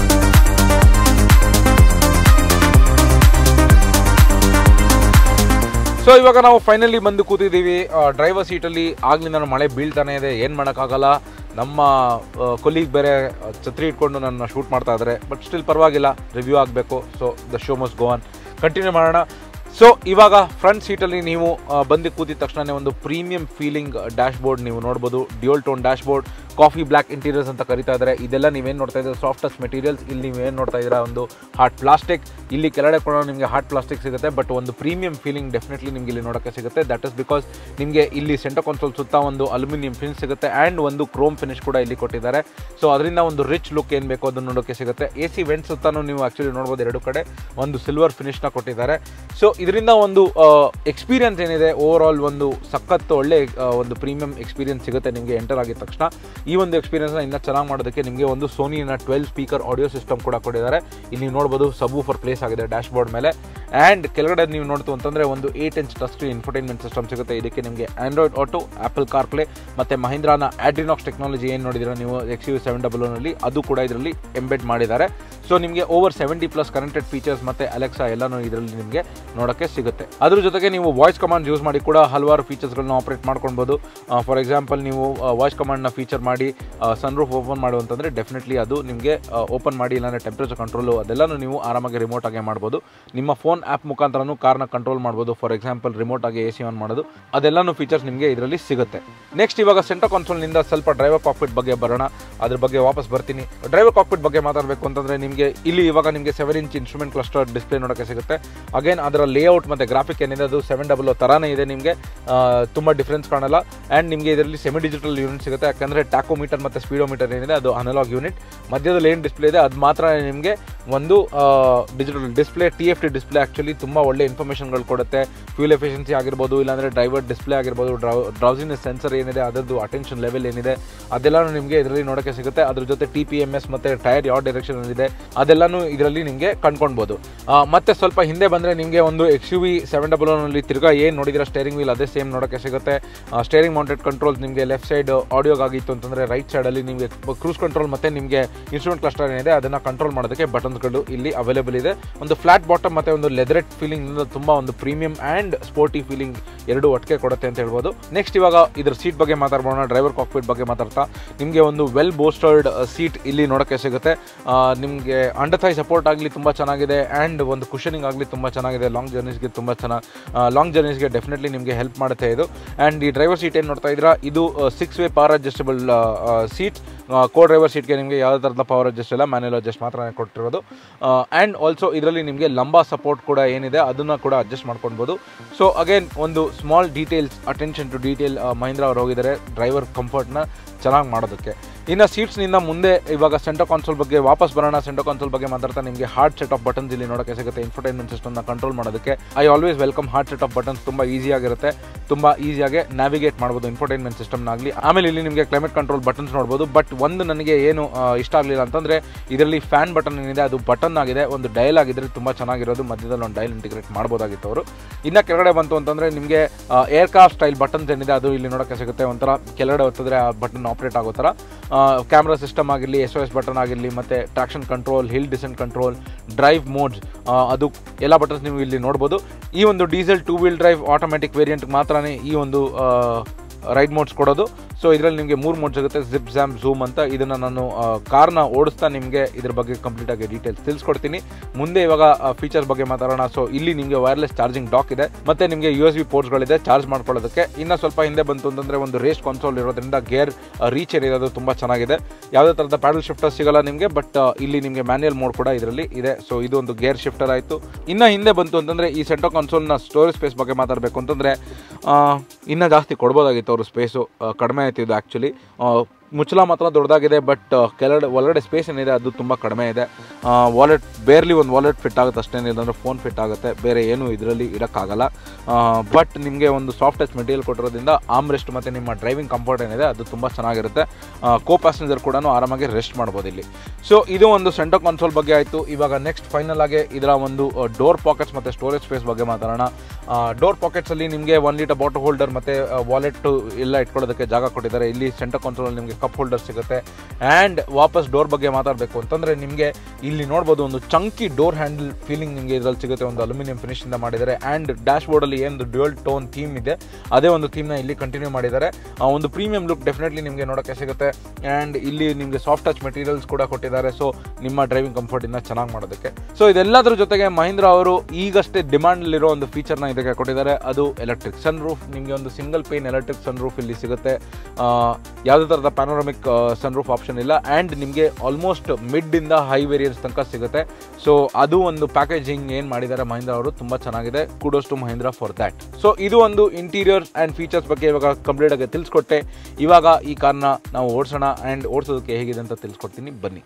ಸೊ ಇವಾಗ ನಾವು ಫೈನಲಿ ಬಂದು ಕೂತಿದ್ದೀವಿ ಡ್ರೈವರ್ ಸೀಟಲ್ಲಿ. ಆಗ್ಲಿಂದ ನಾನು ಮಳೆ ಬೀಳ್ತಾನೆ ಇದೆ, ಏನು ಮಾಡೋಕ್ಕಾಗಲ್ಲ. ನಮ್ಮ ಕೊಲೀಗ್ ಬೇರೆ ಛತ್ರಿ ಇಟ್ಕೊಂಡು ನನ್ನ ಶೂಟ್ ಮಾಡ್ತಾ ಇದ್ದಾರೆ. ಬಟ್ ಸ್ಟಿಲ್ ಪರವಾಗಿಲ್ಲ, ರಿವ್ಯೂ ಆಗಬೇಕು. So the show must go on, continue ಮಾಡೋಣ. ಸೊ ಇವಾಗ ಫ್ರಂಟ್ ಸೀಟಲ್ಲಿ ನೀವು ಬಂದು ಕೂತಿದ ತಕ್ಷಣ ಒಂದು ಪ್ರೀಮಿಯಂ ಫೀಲಿಂಗ್ ಡ್ಯಾಶ್ ಬೋರ್ಡ್ ನೀವು ನೋಡ್ಬೋದು. Dual tone dashboard, coffee black interiors ಅಂತ ಕರಿತಾ ಇದ್ದಾರೆ. ಇದೆಲ್ಲ ನೀವೇನು ನೋಡ್ತಾ ಇದ್ದೀರಾ ಸಾಫ್ಟ್ ಟಚ್ ಮೆಟೀರಿಯಲ್ಸ್. ಇಲ್ಲಿ ನೀವೇನು ನೋಡ್ತಾ ಇದ್ದೀರಾ ಒಂದು ಹಾರ್ಡ್ ಪ್ಲಾಸ್ಟಿಕ್. ಇಲ್ಲಿ ಕೆಳಗಡೆ ಕೂಡ ನಿಮಗೆ ಹಾರ್ಡ್ ಪ್ಲಾಸ್ಟಿಕ್ ಸಿಗುತ್ತೆ. ಬಟ್ ಒಂದು ಪ್ರೀಮಿಯಂ ಫೀಲಿಂಗ್ ಡೆಫಿನೆಟ್ಲಿ ನಿಮಗೆ ಇಲ್ಲಿ ನೋಡೋಕ್ಕೆ ಸಿಗುತ್ತೆ. ದಟ್ ಇಸ್ ಬಿಕಾಸ್ ನಿಮಗೆ ಇಲ್ಲಿ ಸೆಂಟರ್ ಕನ್ಸೋಲ್ ಸುತ್ತ ಒಂದು ಅಲ್ಯೂಮಿನಿಯಂ ಫಿನಿಶ್ ಸಿಗುತ್ತೆ ಆ್ಯಂಡ್ ಒಂದು ಕ್ರೋಮ್ ಫಿನಿಶ್ ಕೂಡ ಇಲ್ಲಿ ಕೊಟ್ಟಿದ್ದಾರೆ. ಸೊ ಅದರಿಂದ ಒಂದು ರಿಚ್ ಲುಕ್ ಏನು ಬೇಕೋ ಅದನ್ನು ನೋಡೋಕ್ಕೆ ಸಿಗುತ್ತೆ. ಎ ಸಿ ವೆಂಟ್ ಸುತ್ತಾನು ನೀವು ಆ್ಯಕ್ಚುಲಿ ನೋಡ್ಬೋದು, ಎರಡು ಕಡೆ ಒಂದು ಸಿಲ್ವರ್ ಫಿನಿಶ್ನ ಕೊಟ್ಟಿದ್ದಾರೆ. ಸೊ ಇದರಿಂದ ಒಂದು ಎಕ್ಸ್ಪೀರಿಯನ್ಸ್ ಏನಿದೆ ಓವರ್ ಆಲ್ ಒಂದು ಸಖತ್ತು ಒಳ್ಳೆ ಒಂದು ಪ್ರೀಮಿಯಂ ಎಕ್ಸ್ಪೀರಿಯನ್ಸ್ ಸಿಗುತ್ತೆ ನಿಮಗೆ ಎಂಟರ್ ಆಗಿದ ತಕ್ಷಣ. ಈ ಒಂದು ಎಕ್ಸ್ಪೀರಿಯನ್ಸ್ನ ಇನ್ನೂ ಚೆನ್ನಾಗಿ ಮಾಡೋದಕ್ಕೆ ನಿಮಗೆ ಒಂದು ಸೋನಿನ ಟ್ವೆಲ್ ಸ್ಪೀಕರ್ ಆಡಿಯೋ ಸಿಸ್ಟಮ್ ಕೂಡ ಕೊಟ್ಟಿದ್ದಾರೆ. ಇಲ್ಲಿ ನೀವು ನೋಡ್ಬೋದು ಸಬ್ ವೂಫರ್ ಪ್ಲೇಸ್ ಆಗಿದೆ ಡ್ಯಾಶ್ ಬೋರ್ಡ್ ಮೇಲೆ. ಆ್ಯಂಡ್ ಕೆಳಗಡೆ ನೀವು ನೋಡ್ತು ಅಂತಂದರೆ ಒಂದು eight inch touch screen infotainment system ಸಿಗುತ್ತೆ. ಇದಕ್ಕೆ ನಿಮಗೆ ಆಂಡ್ರಾಯ್ಡ್ ಆಟೋ, ಆ್ಯಪಲ್ ಕಾರ್ಪ್ಲೇ ಮತ್ತು ಮಹೀಂದ್ರಾನ ಆಡ್ರಿನಾಕ್ಸ್ ಟೆಕ್ನಾಲಜಿ ಏನು ನೋಡಿದ್ರೆ ನೀವು ಎಕ್ಸ್ ಯು ಸೆವೆನ್ ಡಬಲ್ ಒನಲ್ಲಿ ಅದು ಕೂಡ ಇದರಲ್ಲಿ ಎಂಬೆಡ್ ಮಾಡಿದ್ದಾರೆ. ಸೊ ನಿಮಗೆ over seventy plus connected features ಮತ್ತು ಅಲೆಕ್ಸಾ ಎಲ್ಲನೂ ಇದರಲ್ಲಿ ನಿಮಗೆ ನೋಡೋಕ್ಕೆ ಸಿಗುತ್ತೆ. ಅದ್ರ ಜೊತೆಗೆ ನೀವು ವಾಯ್ಸ್ ಕಮಾಂಡ್ ಯೂಸ್ ಮಾಡಿ ಕೂಡ ಹಲವಾರು ಫೀಚರ್ಸ್ಗಳನ್ನ ಆಪರೇಟ್ ಮಾಡ್ಕೊಳ್ಬೋದು. ಫಾರ್ ಎಕ್ಸಾಂಪಲ್ ನೀವು ವಾಯ್ಸ್ ಕಮಾಂಡ್ನ ಫೀಚರ್ ಮಾಡಿ ಸನ್ ರೂಫ್ ಓಪನ್ ಮಾಡುವಂತಂದರೆ ಡೆಫಿನೆಟ್ಲಿ ಅದು ನಿಮಗೆ ಓಪನ್ ಮಾಡಿ, ಇಲ್ಲಾಂದರೆ ಟೆಂಪ್ರೇಚರ್ ಕಂಟ್ರೋಲು ಅದೆಲ್ಲನೂ ನೀವು ಆರಾಮಾಗಿ ರಿಮೋಟ್ ಆಗಿ ಮಾಡ್ಬೋದು. ನಿಮ್ಮ ಫೋನ್ ಆ್ಯಪ್ ಮುಖಾಂತರನೂ ಕಾರ್ನ ಕಂಟ್ರೋಲ್ ಮಾಡ್ಬೋದು. ಫಾರ್ ಎಕ್ಸಾಂಪಲ್ ರಿಮೋಟ್ ಆಗಿ ಎ ಸಿ ಆನ್ ಮಾಡೋದು, ಅದೆಲ್ಲನೂ ಫೀಚರ್ಸ್ ನಿಮಗೆ ಇದರಲ್ಲಿ ಸಿಗುತ್ತೆ. ನೆಕ್ಸ್ಟ್ ಇವಾಗ ಸೆಂಟರ್ ಕನ್ಸೋಲ್ನಿಂದ ಸ್ವಲ್ಪ ಡ್ರೈವರ್ ಕಾಕ್ಪಿಟ್ ಬಗ್ಗೆ ಬರೋಣ. ಅದ್ರ ಬಗ್ಗೆ ವಾಪಸ್ ಬರ್ತೀನಿ. ಡ್ರೈವರ್ ಕಾಕ್ಪಿಟ್ ಬಗ್ಗೆ ಮಾತಾಡಬೇಕು ಅಂತಂದರೆ ನಿಮಗೆ ಇಲ್ಲಿ ಇವಾಗ ನಿಮಗೆ seven inch instrument cluster display ನೋಡೋಕ್ಕೆ ಸಿಗುತ್ತೆ. ಅಗೇನ್ ಅದರ ಲೇಔಟ್ ಮತ್ತು ಗ್ರಾಫಿಕ್ ಏನಿದೆ ಅದು ಸೆವೆನ್ ಡಬಲ್ ತರಾನೇ ಇದೆ. ನಿಮಗೆ ತುಂಬ ಡಿಫ್ರೆನ್ಸ್ ಕಾಣಲ್ಲ. ಆ್ಯಂಡ್ ನಿಮಗೆ ಇದರಲ್ಲಿ ಸೆಮಿ ಡಿಜಿಟಲ್ ಯೂನಿಟ್ ಸಿಗುತ್ತೆ. ಯಾಕಂದರೆ ಟ್ಯಾಕೋಮೀಟರ್ ಮತ್ತು ಸ್ಪೀಡೋಮೀಟರ್ ಏನಿದೆ ಅದು ಅನಲಾಗ್ ಯೂನಿಟ್. ಮಧ್ಯದಲ್ಲಿ ಏನು ಡಿಸ್ಪ್ಲೇ ಇದೆ ಅದು ಮಾತ್ರ ನಿಮಗೆ ಒಂದು digital display, T F T display. Actually ತುಂಬ ಒಳ್ಳೆ ಇನ್ಫಾರ್ಮೇಷನ್ಗಳು ಕೊಡುತ್ತೆ. ಫ್ಯೂಲ್ ಎಫಿಷಿಯನ್ಸಿ ಆಗಿರ್ಬೋದು, ಇಲ್ಲಾಂದರೆ ಡ್ರೈವರ್ ಡಿಸ್ಪ್ಲೇ ಆಗಿರ್ಬೋದು, ಡ್ರೌ ಡ್ರೌಸಿನೆಸ್ ಸೆನ್ಸರ್ ಏನಿದೆ ಅದರದ್ದು ಅಟೆನ್ಷನ್ ಲೆವೆಲ್ ಏನಿದೆ ಅದೆಲ್ಲನೂ ನಿಮಗೆ ಇದರಲ್ಲಿ ನೋಡೋಕ್ಕೆ ಸಿಗುತ್ತೆ. ಅದ್ರ ಜೊತೆ ಟಿ ಪಿ ಎಮ್ ಎಸ್ ಮತ್ತು ಟೈರ್ ಯಾವ ಡೈರೆಕ್ಷನ್ ಇದೆ ಅದೆಲ್ಲನೂ ಇದರಲ್ಲಿ ನಿಮಗೆ ಕಂಡ್ಕೊಳ್ಬೋದು. ಮತ್ತೆ ಸ್ವಲ್ಪ ಹಿಂದೆ ಬಂದರೆ ನಿಮಗೆ ಒಂದು X U V seven double ಒನಲ್ಲಿ ತಿರ್ಗಾ ಏನು ನೋಡಿದ್ರೆ ಸ್ಟೇರಿಂಗ್ ವೀಲ್ ಅದೇ ಸೇಮ್ ನೋಡೋಕ್ಕೆ ಸಿಗುತ್ತೆ. ಸ್ಟೇರಿಂಗ್ ಮೌಂಟೆಡ್ ಕಂಟ್ರೋಲ್ಸ್ ನಿಮಗೆ ಲೆಫ್ಟ್ ಸೈಡ್ ಆಡಿಯೋಗಾಗಿತ್ತು ಅಂತಂದರೆ ರೈಟ್ ಸೈಡಲ್ಲಿ ನಿಮಗೆ ಕ್ರೂಸ್ ಕಂಟ್ರೋಲ್ ಮತ್ತು ನಿಮಗೆ ಇನ್ಸ್ಟ್ರೂಮೆಂಟ್ ಕ್ಲಸ್ಟರ್ ಏನಿದೆ ಅದನ್ನು ಕಂಟ್ರೋಲ್ ಮಾಡೋದಕ್ಕೆ ಬಟನ್ಸ್ಗಳು ಇಲ್ಲಿ ಅವೈಲೇಬಲ್ ಇದೆ. ಒಂದು ಫ್ಲಾಟ್ ಬಾಟಮ್ ಮತ್ತು ಒಂದು ಲೆದರೆಟ್ ಫೀಲಿಂಗ್ ತುಂಬ ಒಂದು ಪ್ರೀಮಿಯಂ ಆ್ಯಂಡ್ ಸ್ಪೋರ್ಟಿ ಫೀಲಿಂಗ್ ಎರಡು ಒಟ್ಟಿಗೆ ಕೊಡುತ್ತೆ ಅಂತ ಹೇಳ್ಬೋದು. ನೆಕ್ಸ್ಟ್ ಇವಾಗ ಇದ್ರ ಸೀಟ್ ಬಗ್ಗೆ ಮಾತಾಡೋಣ. ಡ್ರೈವರ್ ಕಾಕ್ಪಿಟ್ ಬಗ್ಗೆ ಮಾತಾಡ್ತಾ ನಿಮಗೆ ಒಂದು ವೆಲ್ ಬೋಸ್ಟರ್ಡ್ ಸೀಟ್ ಇಲ್ಲಿ ನೋಡೋಕ್ಕೆ ಸಿಗುತ್ತೆ. ನಿಮಗೆ ಅಂಡರ್ ಥೈ ಸಪೋರ್ಟ್ ಆಗಲಿ ತುಂಬ ಚೆನ್ನಾಗಿದೆ. ಆ್ಯಂಡ್ ಒಂದು ಕುಷನಿಂಗ್ ಆಗಲಿ ತುಂಬ ಚೆನ್ನಾಗಿದೆ. ಲಾಂಗ್ ಜರ್ನೀಸ್ಗೆ ತುಂಬ ಚೆನ್ನಾಗಿ ಲಾಂಗ್ ಜರ್ನೀಸ್ಗೆ ಡೆಫಿನೆಟ್ಲಿ ನಿಮಗೆ ಹೆಲ್ಪ್ ಮಾಡುತ್ತೆ ಇದು. ಆ್ಯಂಡ್ ಈ ಡ್ರೈವರ್ ಸೀಟ್ ಏನು ನೋಡ್ತಾ ಇದ್ದೀರಾ ಇದು six way power adjustable seat. Co driver ಸೀಟ್ಗೆ ನಿಮಗೆ ಯಾವುದೇ ಥರದ ಪವರ್ ಅಡ್ಜಸ್ಟ್ ಇಲ್ಲ, ಮ್ಯಾನ್ಯಲ್ ಅಡ್ಜಸ್ಟ್ ಮಾತ್ರ ಕೊಟ್ಟಿರೋದು. ಆ್ಯಂಡ್ ಆಲ್ಸೋ ಇದರಲ್ಲಿ ನಿಮಗೆ ಲಂಬಾ ಸಪೋರ್ಟ್ ಕೂಡ ಏನಿದೆ ಅದನ್ನು ಕೂಡ ಅಡ್ಜಸ್ಟ್ ಮಾಡ್ಕೊಳ್ಬೋದು. ಸೊ ಅಗೇನ್ ಒಂದು small details, attention to detail Mahindra ಅವರು ಹೋಗಿದ್ದಾರೆ ಡ್ರೈವರ್ ಕಂಫರ್ಟ್ನ ಚೆನ್ನಾಗಿ ಮಾಡೋದಕ್ಕೆ. ಇನ್ನು ಸೀಟ್ಸ್ನಿಂದ ಮುಂದೆ ಇವಾಗ ಸೆಂಟರ್ ಕಾನ್ಸೋಲ್ ಬಗ್ಗೆ ವಾಪಸ್ ಬರೋಣ. ಸೆಂಟರ್ ಕಾನ್ಸೋಲ್ ಬಗ್ಗೆ ಮಾತಾಡ್ತಾ ನಿಮಗೆ ಹಾರ್ಡ್ ಸೆಟ್ ಆಫ್ ಬಟನ್ಸ್ ಇಲ್ಲಿ ನೋಡೋಕ್ಕೆ ಸಿಗುತ್ತೆ. ಇನ್ಫೋಟೈನ್ಮೆಂಟ್ ಸಿಸ್ಟಮ್ನ ಕಂಟ್ರೋಲ್ ಮಾಡೋದಕ್ಕೆ I always welcome hard set of buttons. ತುಂಬ ಈಸಿಯಾಗಿರುತ್ತೆ, ತುಂಬ ಈಸಿಯಾಗಿ ನ್ಯಾವಿಗೇಟ್ ಮಾಡ್ಬೋದು ಇನ್ಫೋಟೈನ್ಮೆಂಟ್ ಸಿಸ್ಟಮ್ನಾಗಲಿ. ಆಮೇಲೆ ಇಲ್ಲಿ ನಿಮಗೆ ಕ್ಲೈಮೇಟ್ ಕಂಟ್ರೋಲ್ ಬಟನ್ಸ್ ನೋಡ್ಬೋದು. ಬಟ್ ಒಂದು ನನಗೆ ಏನು ಇಷ್ಟ ಆಗಲಿಲ್ಲ ಅಂತಂದರೆ ಇದರಲ್ಲಿ ಫ್ಯಾನ್ ಬಟನ್ ಏನಿದೆ ಅದು ಬಟನ್ ಆಗಿದೆ. ಒಂದು ಡಯಲ್ ಆಗಿದ್ರೆ ತುಂಬ ಚೆನ್ನಾಗಿರೋದು. ಮಧ್ಯದಲ್ಲಿ ಒಂದು ಡಯಲ್ ಇಂಟಿಗ್ರೇಟ್ ಮಾಡ್ಬೋದಾಗಿತ್ತು ಅವರು. ಇನ್ನು ಕೆಳಗಡೆ ಬಂತು ಅಂತಂದರೆ ನಿಮಗೆ ಏರ್ಕ್ರಾಫ್ಟ್ ಸ್ಟೈಲ್ ಬಟನ್ಸ್ ಏನಿದೆ ಅದು ಇಲ್ಲಿ ನೋಡೋಕ್ಕೆ ಸಿಗುತ್ತೆ. ಒಂಥರ ಕೆಳಗಡೆ ಹೊತ್ತಿದ್ರೆ ಆ ಬಟನ್ ಆಪ್ರೇಟ್ ಆಗೋ ಥರ. ಕ್ಯಾಮ್ರಾ ಸಿಸ್ಟಮ್ ಆಗಿರಲಿ, ಎಸ್ ಒ ಎಸ್ ಬಟನ್ ಆಗಿರಲಿ, ಮತ್ತು traction control, hill descent control, drive modes, ಅದು ಎಲ್ಲ ಬಟನ್ಸ್ ನೀವು ಇಲ್ಲಿ ನೋಡ್ಬೋದು. ಈ ಒಂದು diesel two wheel drive automatic ವೇರಿಯಂಟ್ಗೆ ಮಾತ್ರನೇ ಈ ಒಂದು ರೈಡ್ ಮೋಡ್ಸ್ ಕೊಡೋದು. ಸೊ ಇದರಲ್ಲಿ ನಿಮಗೆ ಮೂರು ಮೋಡ್ ಸಿಗುತ್ತೆ, ಜಿಪ್ ಜ್ಯಾಮ್ ಝೂಮ್ ಅಂತ. ಇದನ್ನು ನಾನು ಕಾರ್ನ ಓಡಿಸ್ತಾ ನಿಮಗೆ ಇದ್ರ ಬಗ್ಗೆ ಕಂಪ್ಲೀಟಾಗಿ ಡೀಟೇಲ್ಸ್ ತಿಳಿಸ್ಕೊಡ್ತೀನಿ. ಮುಂದೆ ಇವಾಗ ಫೀಚರ್ಸ್ ಬಗ್ಗೆ ಮಾತಾಡೋಣ. ಸೊ ಇಲ್ಲಿ ನಿಮಗೆ ವೈರ್ಲೆಸ್ ಚಾರ್ಜಿಂಗ್ ಡಾಕ್ ಇದೆ ಮತ್ತು ನಿಮಗೆ ಯು ಎಸ್ ಬಿ ಪೋರ್ಟ್ಸ್ಗಳಿದೆ ಚಾರ್ಜ್ ಮಾಡ್ಕೊಳ್ಳೋದಕ್ಕೆ. ಇನ್ನು ಸ್ವಲ್ಪ ಹಿಂದೆ ಬಂತು ಅಂತಂದರೆ ಒಂದು ರೇಸ್ ಕನ್ಸೋಲ್ ಇರೋದ್ರಿಂದ ಗೇರ್ ರೀಚ್ ಏನಿದೆ ಅದು ತುಂಬ ಚೆನ್ನಾಗಿದೆ. ಯಾವುದೇ ಥರದ ಪ್ಯಾಡಲ್ ಶಿಫ್ಟರ್ ಸಿಗಲ್ಲ ನಿಮಗೆ, ಬಟ್ ಇಲ್ಲಿ ನಿಮಗೆ ಮ್ಯಾನ್ಯಲ್ ಮೋಡ್ ಕೂಡ ಇದರಲ್ಲಿ ಇದೆ. ಸೊ ಇದು ಒಂದು ಗೇರ್ ಶಿಫ್ಟರ್ ಆಯಿತು. ಇನ್ನು ಹಿಂದೆ ಬಂತು ಅಂತಂದರೆ ಈ ಸೆಂಟರ್ ಕನ್ಸೋಲ್ನ ಸ್ಟೋರೇಜ್ ಸ್ಪೇಸ್ ಬಗ್ಗೆ ಮಾತಾಡಬೇಕು ಅಂತಂದರೆ ಇನ್ನೂ ಜಾಸ್ತಿ ಕೊಡ್ಬೋದಾಗಿತ್ತು ಅವರು ಸ್ಪೇಸು. ಕಡಿಮೆ ಆಯಿತು ಇದು ಆ್ಯಕ್ಚುಲಿ. ಮುಚ್ಚಳ ಮಾತ್ರ ದೊಡ್ಡದಾಗಿದೆ, ಬಟ್ ಕೆಳಗಡೆ ಒಳಗಡೆ ಸ್ಪೇಸ್ ಏನಿದೆ ಅದು ತುಂಬ ಕಡಿಮೆ ಇದೆ. ವಾಲೆಟ್ ಬೇರ್ಲಿ ಒಂದು ವಾಲೆಟ್ ಫಿಟ್ ಆಗುತ್ತೆ ಅಷ್ಟೇನಿಲ್ಲ ಅಂದರೆ ಫೋನ್ ಫಿಟ್ ಆಗುತ್ತೆ, ಬೇರೆ ಏನು ಇದರಲ್ಲಿ ಇರೋಕ್ಕಾಗಲ್ಲ. ಬಟ್ ನಿಮಗೆ ಒಂದು ಸಾಫ್ಟ್ ಟಚ್ ಮೆಟೀರಿಯಲ್ ಕೊಟ್ಟಿರೋದ್ರಿಂದ ಆರ್ಮ್ ರೆಸ್ಟ್ ಮತ್ತು ನಿಮ್ಮ ಡ್ರೈವಿಂಗ್ ಕಂಫರ್ಟ್ ಏನಿದೆ ಅದು ತುಂಬ ಚೆನ್ನಾಗಿರುತ್ತೆ. ಕೋ ಪ್ಯಾಸೆಂಜರ್ ಕೂಡ ಆರಾಮಾಗಿ ರೆಸ್ಟ್ ಮಾಡ್ಬೋದು ಇಲ್ಲಿ. ಸೊ ಇದು ಒಂದು ಸೆಂಟರ್ ಕನ್ಸೋಲ್ ಬಗ್ಗೆ ಆಯಿತು. ಇವಾಗ ನೆಕ್ಸ್ಟ್ ಫೈನಲ್ ಆಗಿ ಇದರ ಒಂದು ಡೋರ್ ಪಾಕೆಟ್ಸ್ ಮತ್ತು ಸ್ಟೋರೇಜ್ ಸ್ಪೇಸ್ ಬಗ್ಗೆ ಮಾತಾಡೋಣ. ಡೋರ್ ಪಾಕೆಟ್ಸಲ್ಲಿ ನಿಮಗೆ ಒನ್ ಲೀಟರ್ ಬಾಟಲ್ ಹೋಲ್ಡರ್ ಮತ್ತು ವಾಲೆಟ್ಟು ಎಲ್ಲ ಇಟ್ಕೊಳ್ಳೋದಕ್ಕೆ ಜಾಗ ಕೊಟ್ಟಿದ್ದಾರೆ. ಇಲ್ಲಿ ಸೆಂಟರ್ ಕನ್ಸೋಲಲ್ಲಿ ನಿಮಗೆ ಕಪ್ ಹೋಲ್ಡರ್ ಸಿಗುತ್ತೆ. ಆ್ಯಂಡ್ ವಾಪಸ್ ಡೋರ್ ಬಗ್ಗೆ ಮಾತಾಡಬೇಕು ಅಂತಂದರೆ ನಿಮಗೆ ಇಲ್ಲಿ ನೋಡ್ಬೋದು ಒಂದು ಚಂಕಿ ಡೋರ್ ಹ್ಯಾಂಡಲ್ ಫೀಲಿಂಗ್ ನಿಮಗೆ ಇದರಲ್ಲಿ ಸಿಗುತ್ತೆ. ಒಂದು ಅಲ್ಯೂಮಿನಿಯಂ ಫಿನಿಶಿಂದ ಮಾಡಿದ್ದಾರೆ. ಆ್ಯಂಡ್ ಡ್ಯಾಶ್ ಬೋರ್ಡಲ್ಲಿ ಏನು ಡ್ಯುಯಲ್ ಟೋನ್ ಥೀಮ್ ಇದೆ ಅದೇ ಒಂದು ಥೀಮ್ನ ಇಲ್ಲಿ ಕಂಟಿನ್ಯೂ ಮಾಡಿದ್ದಾರೆ. ಒಂದು ಪ್ರೀಮಿಯಂ ಲುಕ್ ಡೆಫಿನೆಟ್ಲಿ ನಿಮಗೆ ನೋಡೋಕ್ಕೆ ಸಿಗುತ್ತೆ. ಆ್ಯಂಡ್ ಇಲ್ಲಿ ನಿಮಗೆ ಸಾಫ್ಟ್ ಟಚ್ ಮೆಟೀರಿಯಲ್ಸ್ ಕೂಡ ಕೊಟ್ಟಿದ್ದಾರೆ. ಸೊ ನಿಮ್ಮ ಡ್ರೈವಿಂಗ್ ಕಂಫರ್ಟಿಂದ ಚೆನ್ನಾಗಿ ಮಾಡೋದಕ್ಕೆ. ಸೊ ಇದೆಲ್ಲದರ ಜೊತೆಗೆ ಮಹೀಂದ್ರ ಅವರು ಈಗಷ್ಟೇ ಡಿಮಾಂಡಲ್ಲಿರೋ ಒಂದು ಫೀಚರ್ನ ಇದಕ್ಕೆ ಕೊಟ್ಟಿದ್ದಾರೆ. ಅದು ಎಲೆಕ್ಟ್ರಿಕ್ ಸನ್ ರೂಫ್. ನಿಮಗೆ ಒಂದು single pane electric sunroof ಇಲ್ಲಿ ಸಿಗುತ್ತೆ. ಯಾವುದೇ ಥರದ ಪ್ಯಾನೋರಮಿಕ್ ಸನ್ ರೂಫ್ ಆಪ್ಷನ್ ಇಲ್ಲ. ಆ್ಯಂಡ್ ನಿಮಗೆ ಆಲ್ಮೋಸ್ಟ್ ಮಿಡ್ ಇಂದ ಹೈ ವೇರಿಯನ್ಸ್ ತನಕ ಸಿಗುತ್ತೆ. ಸೊ ಅದು ಒಂದು ಪ್ಯಾಕೇಜಿಂಗ್ ಏನು ಮಾಡಿದ್ದಾರೆ ಮಹೀಂದ್ರ ಅವರು ತುಂಬ ಚೆನ್ನಾಗಿದೆ. Kudos to Mahindra for that. So ಇದು ಒಂದು ಇಂಟೀರಿಯರ್ಸ್ ಆ್ಯಂಡ್ ಫೀಚರ್ಸ್ ಬಗ್ಗೆ ಇವಾಗ ಕಂಪ್ಲೀಟ್ ಆಗಿ ತಿಳಿಸ್ಕೊಟ್ಟೆ. ಇವಾಗ ಈ ಕಾರ್ನ ನಾವು ಓಡಿಸೋಣ ಆ್ಯಂಡ್ ಓಡಿಸೋದಕ್ಕೆ ಹೇಗಿದೆ ಅಂತ ತಿಳಿಸ್ಕೊಡ್ತೀನಿ, ಬನ್ನಿ.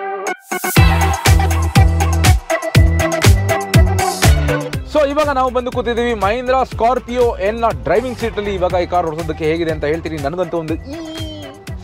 ಸೊ ಇವಾಗ ನಾವು ಬಂದು ಕೂತಿದ್ದೀವಿ ಮಹೀಂದ್ರ ಸ್ಕಾರ್ಪಿಯೋ ಎನ್ ಡ್ರೈವಿಂಗ್ ಸೀಟಲ್ಲಿ. ಇವಾಗ ಈ ಕಾರ್ ಓಡಿಸೋದಕ್ಕೆ ಹೇಗಿದೆ ಅಂತ ಹೇಳ್ತೀನಿ. ನನಗಂತೂ ಒಂದು ಈ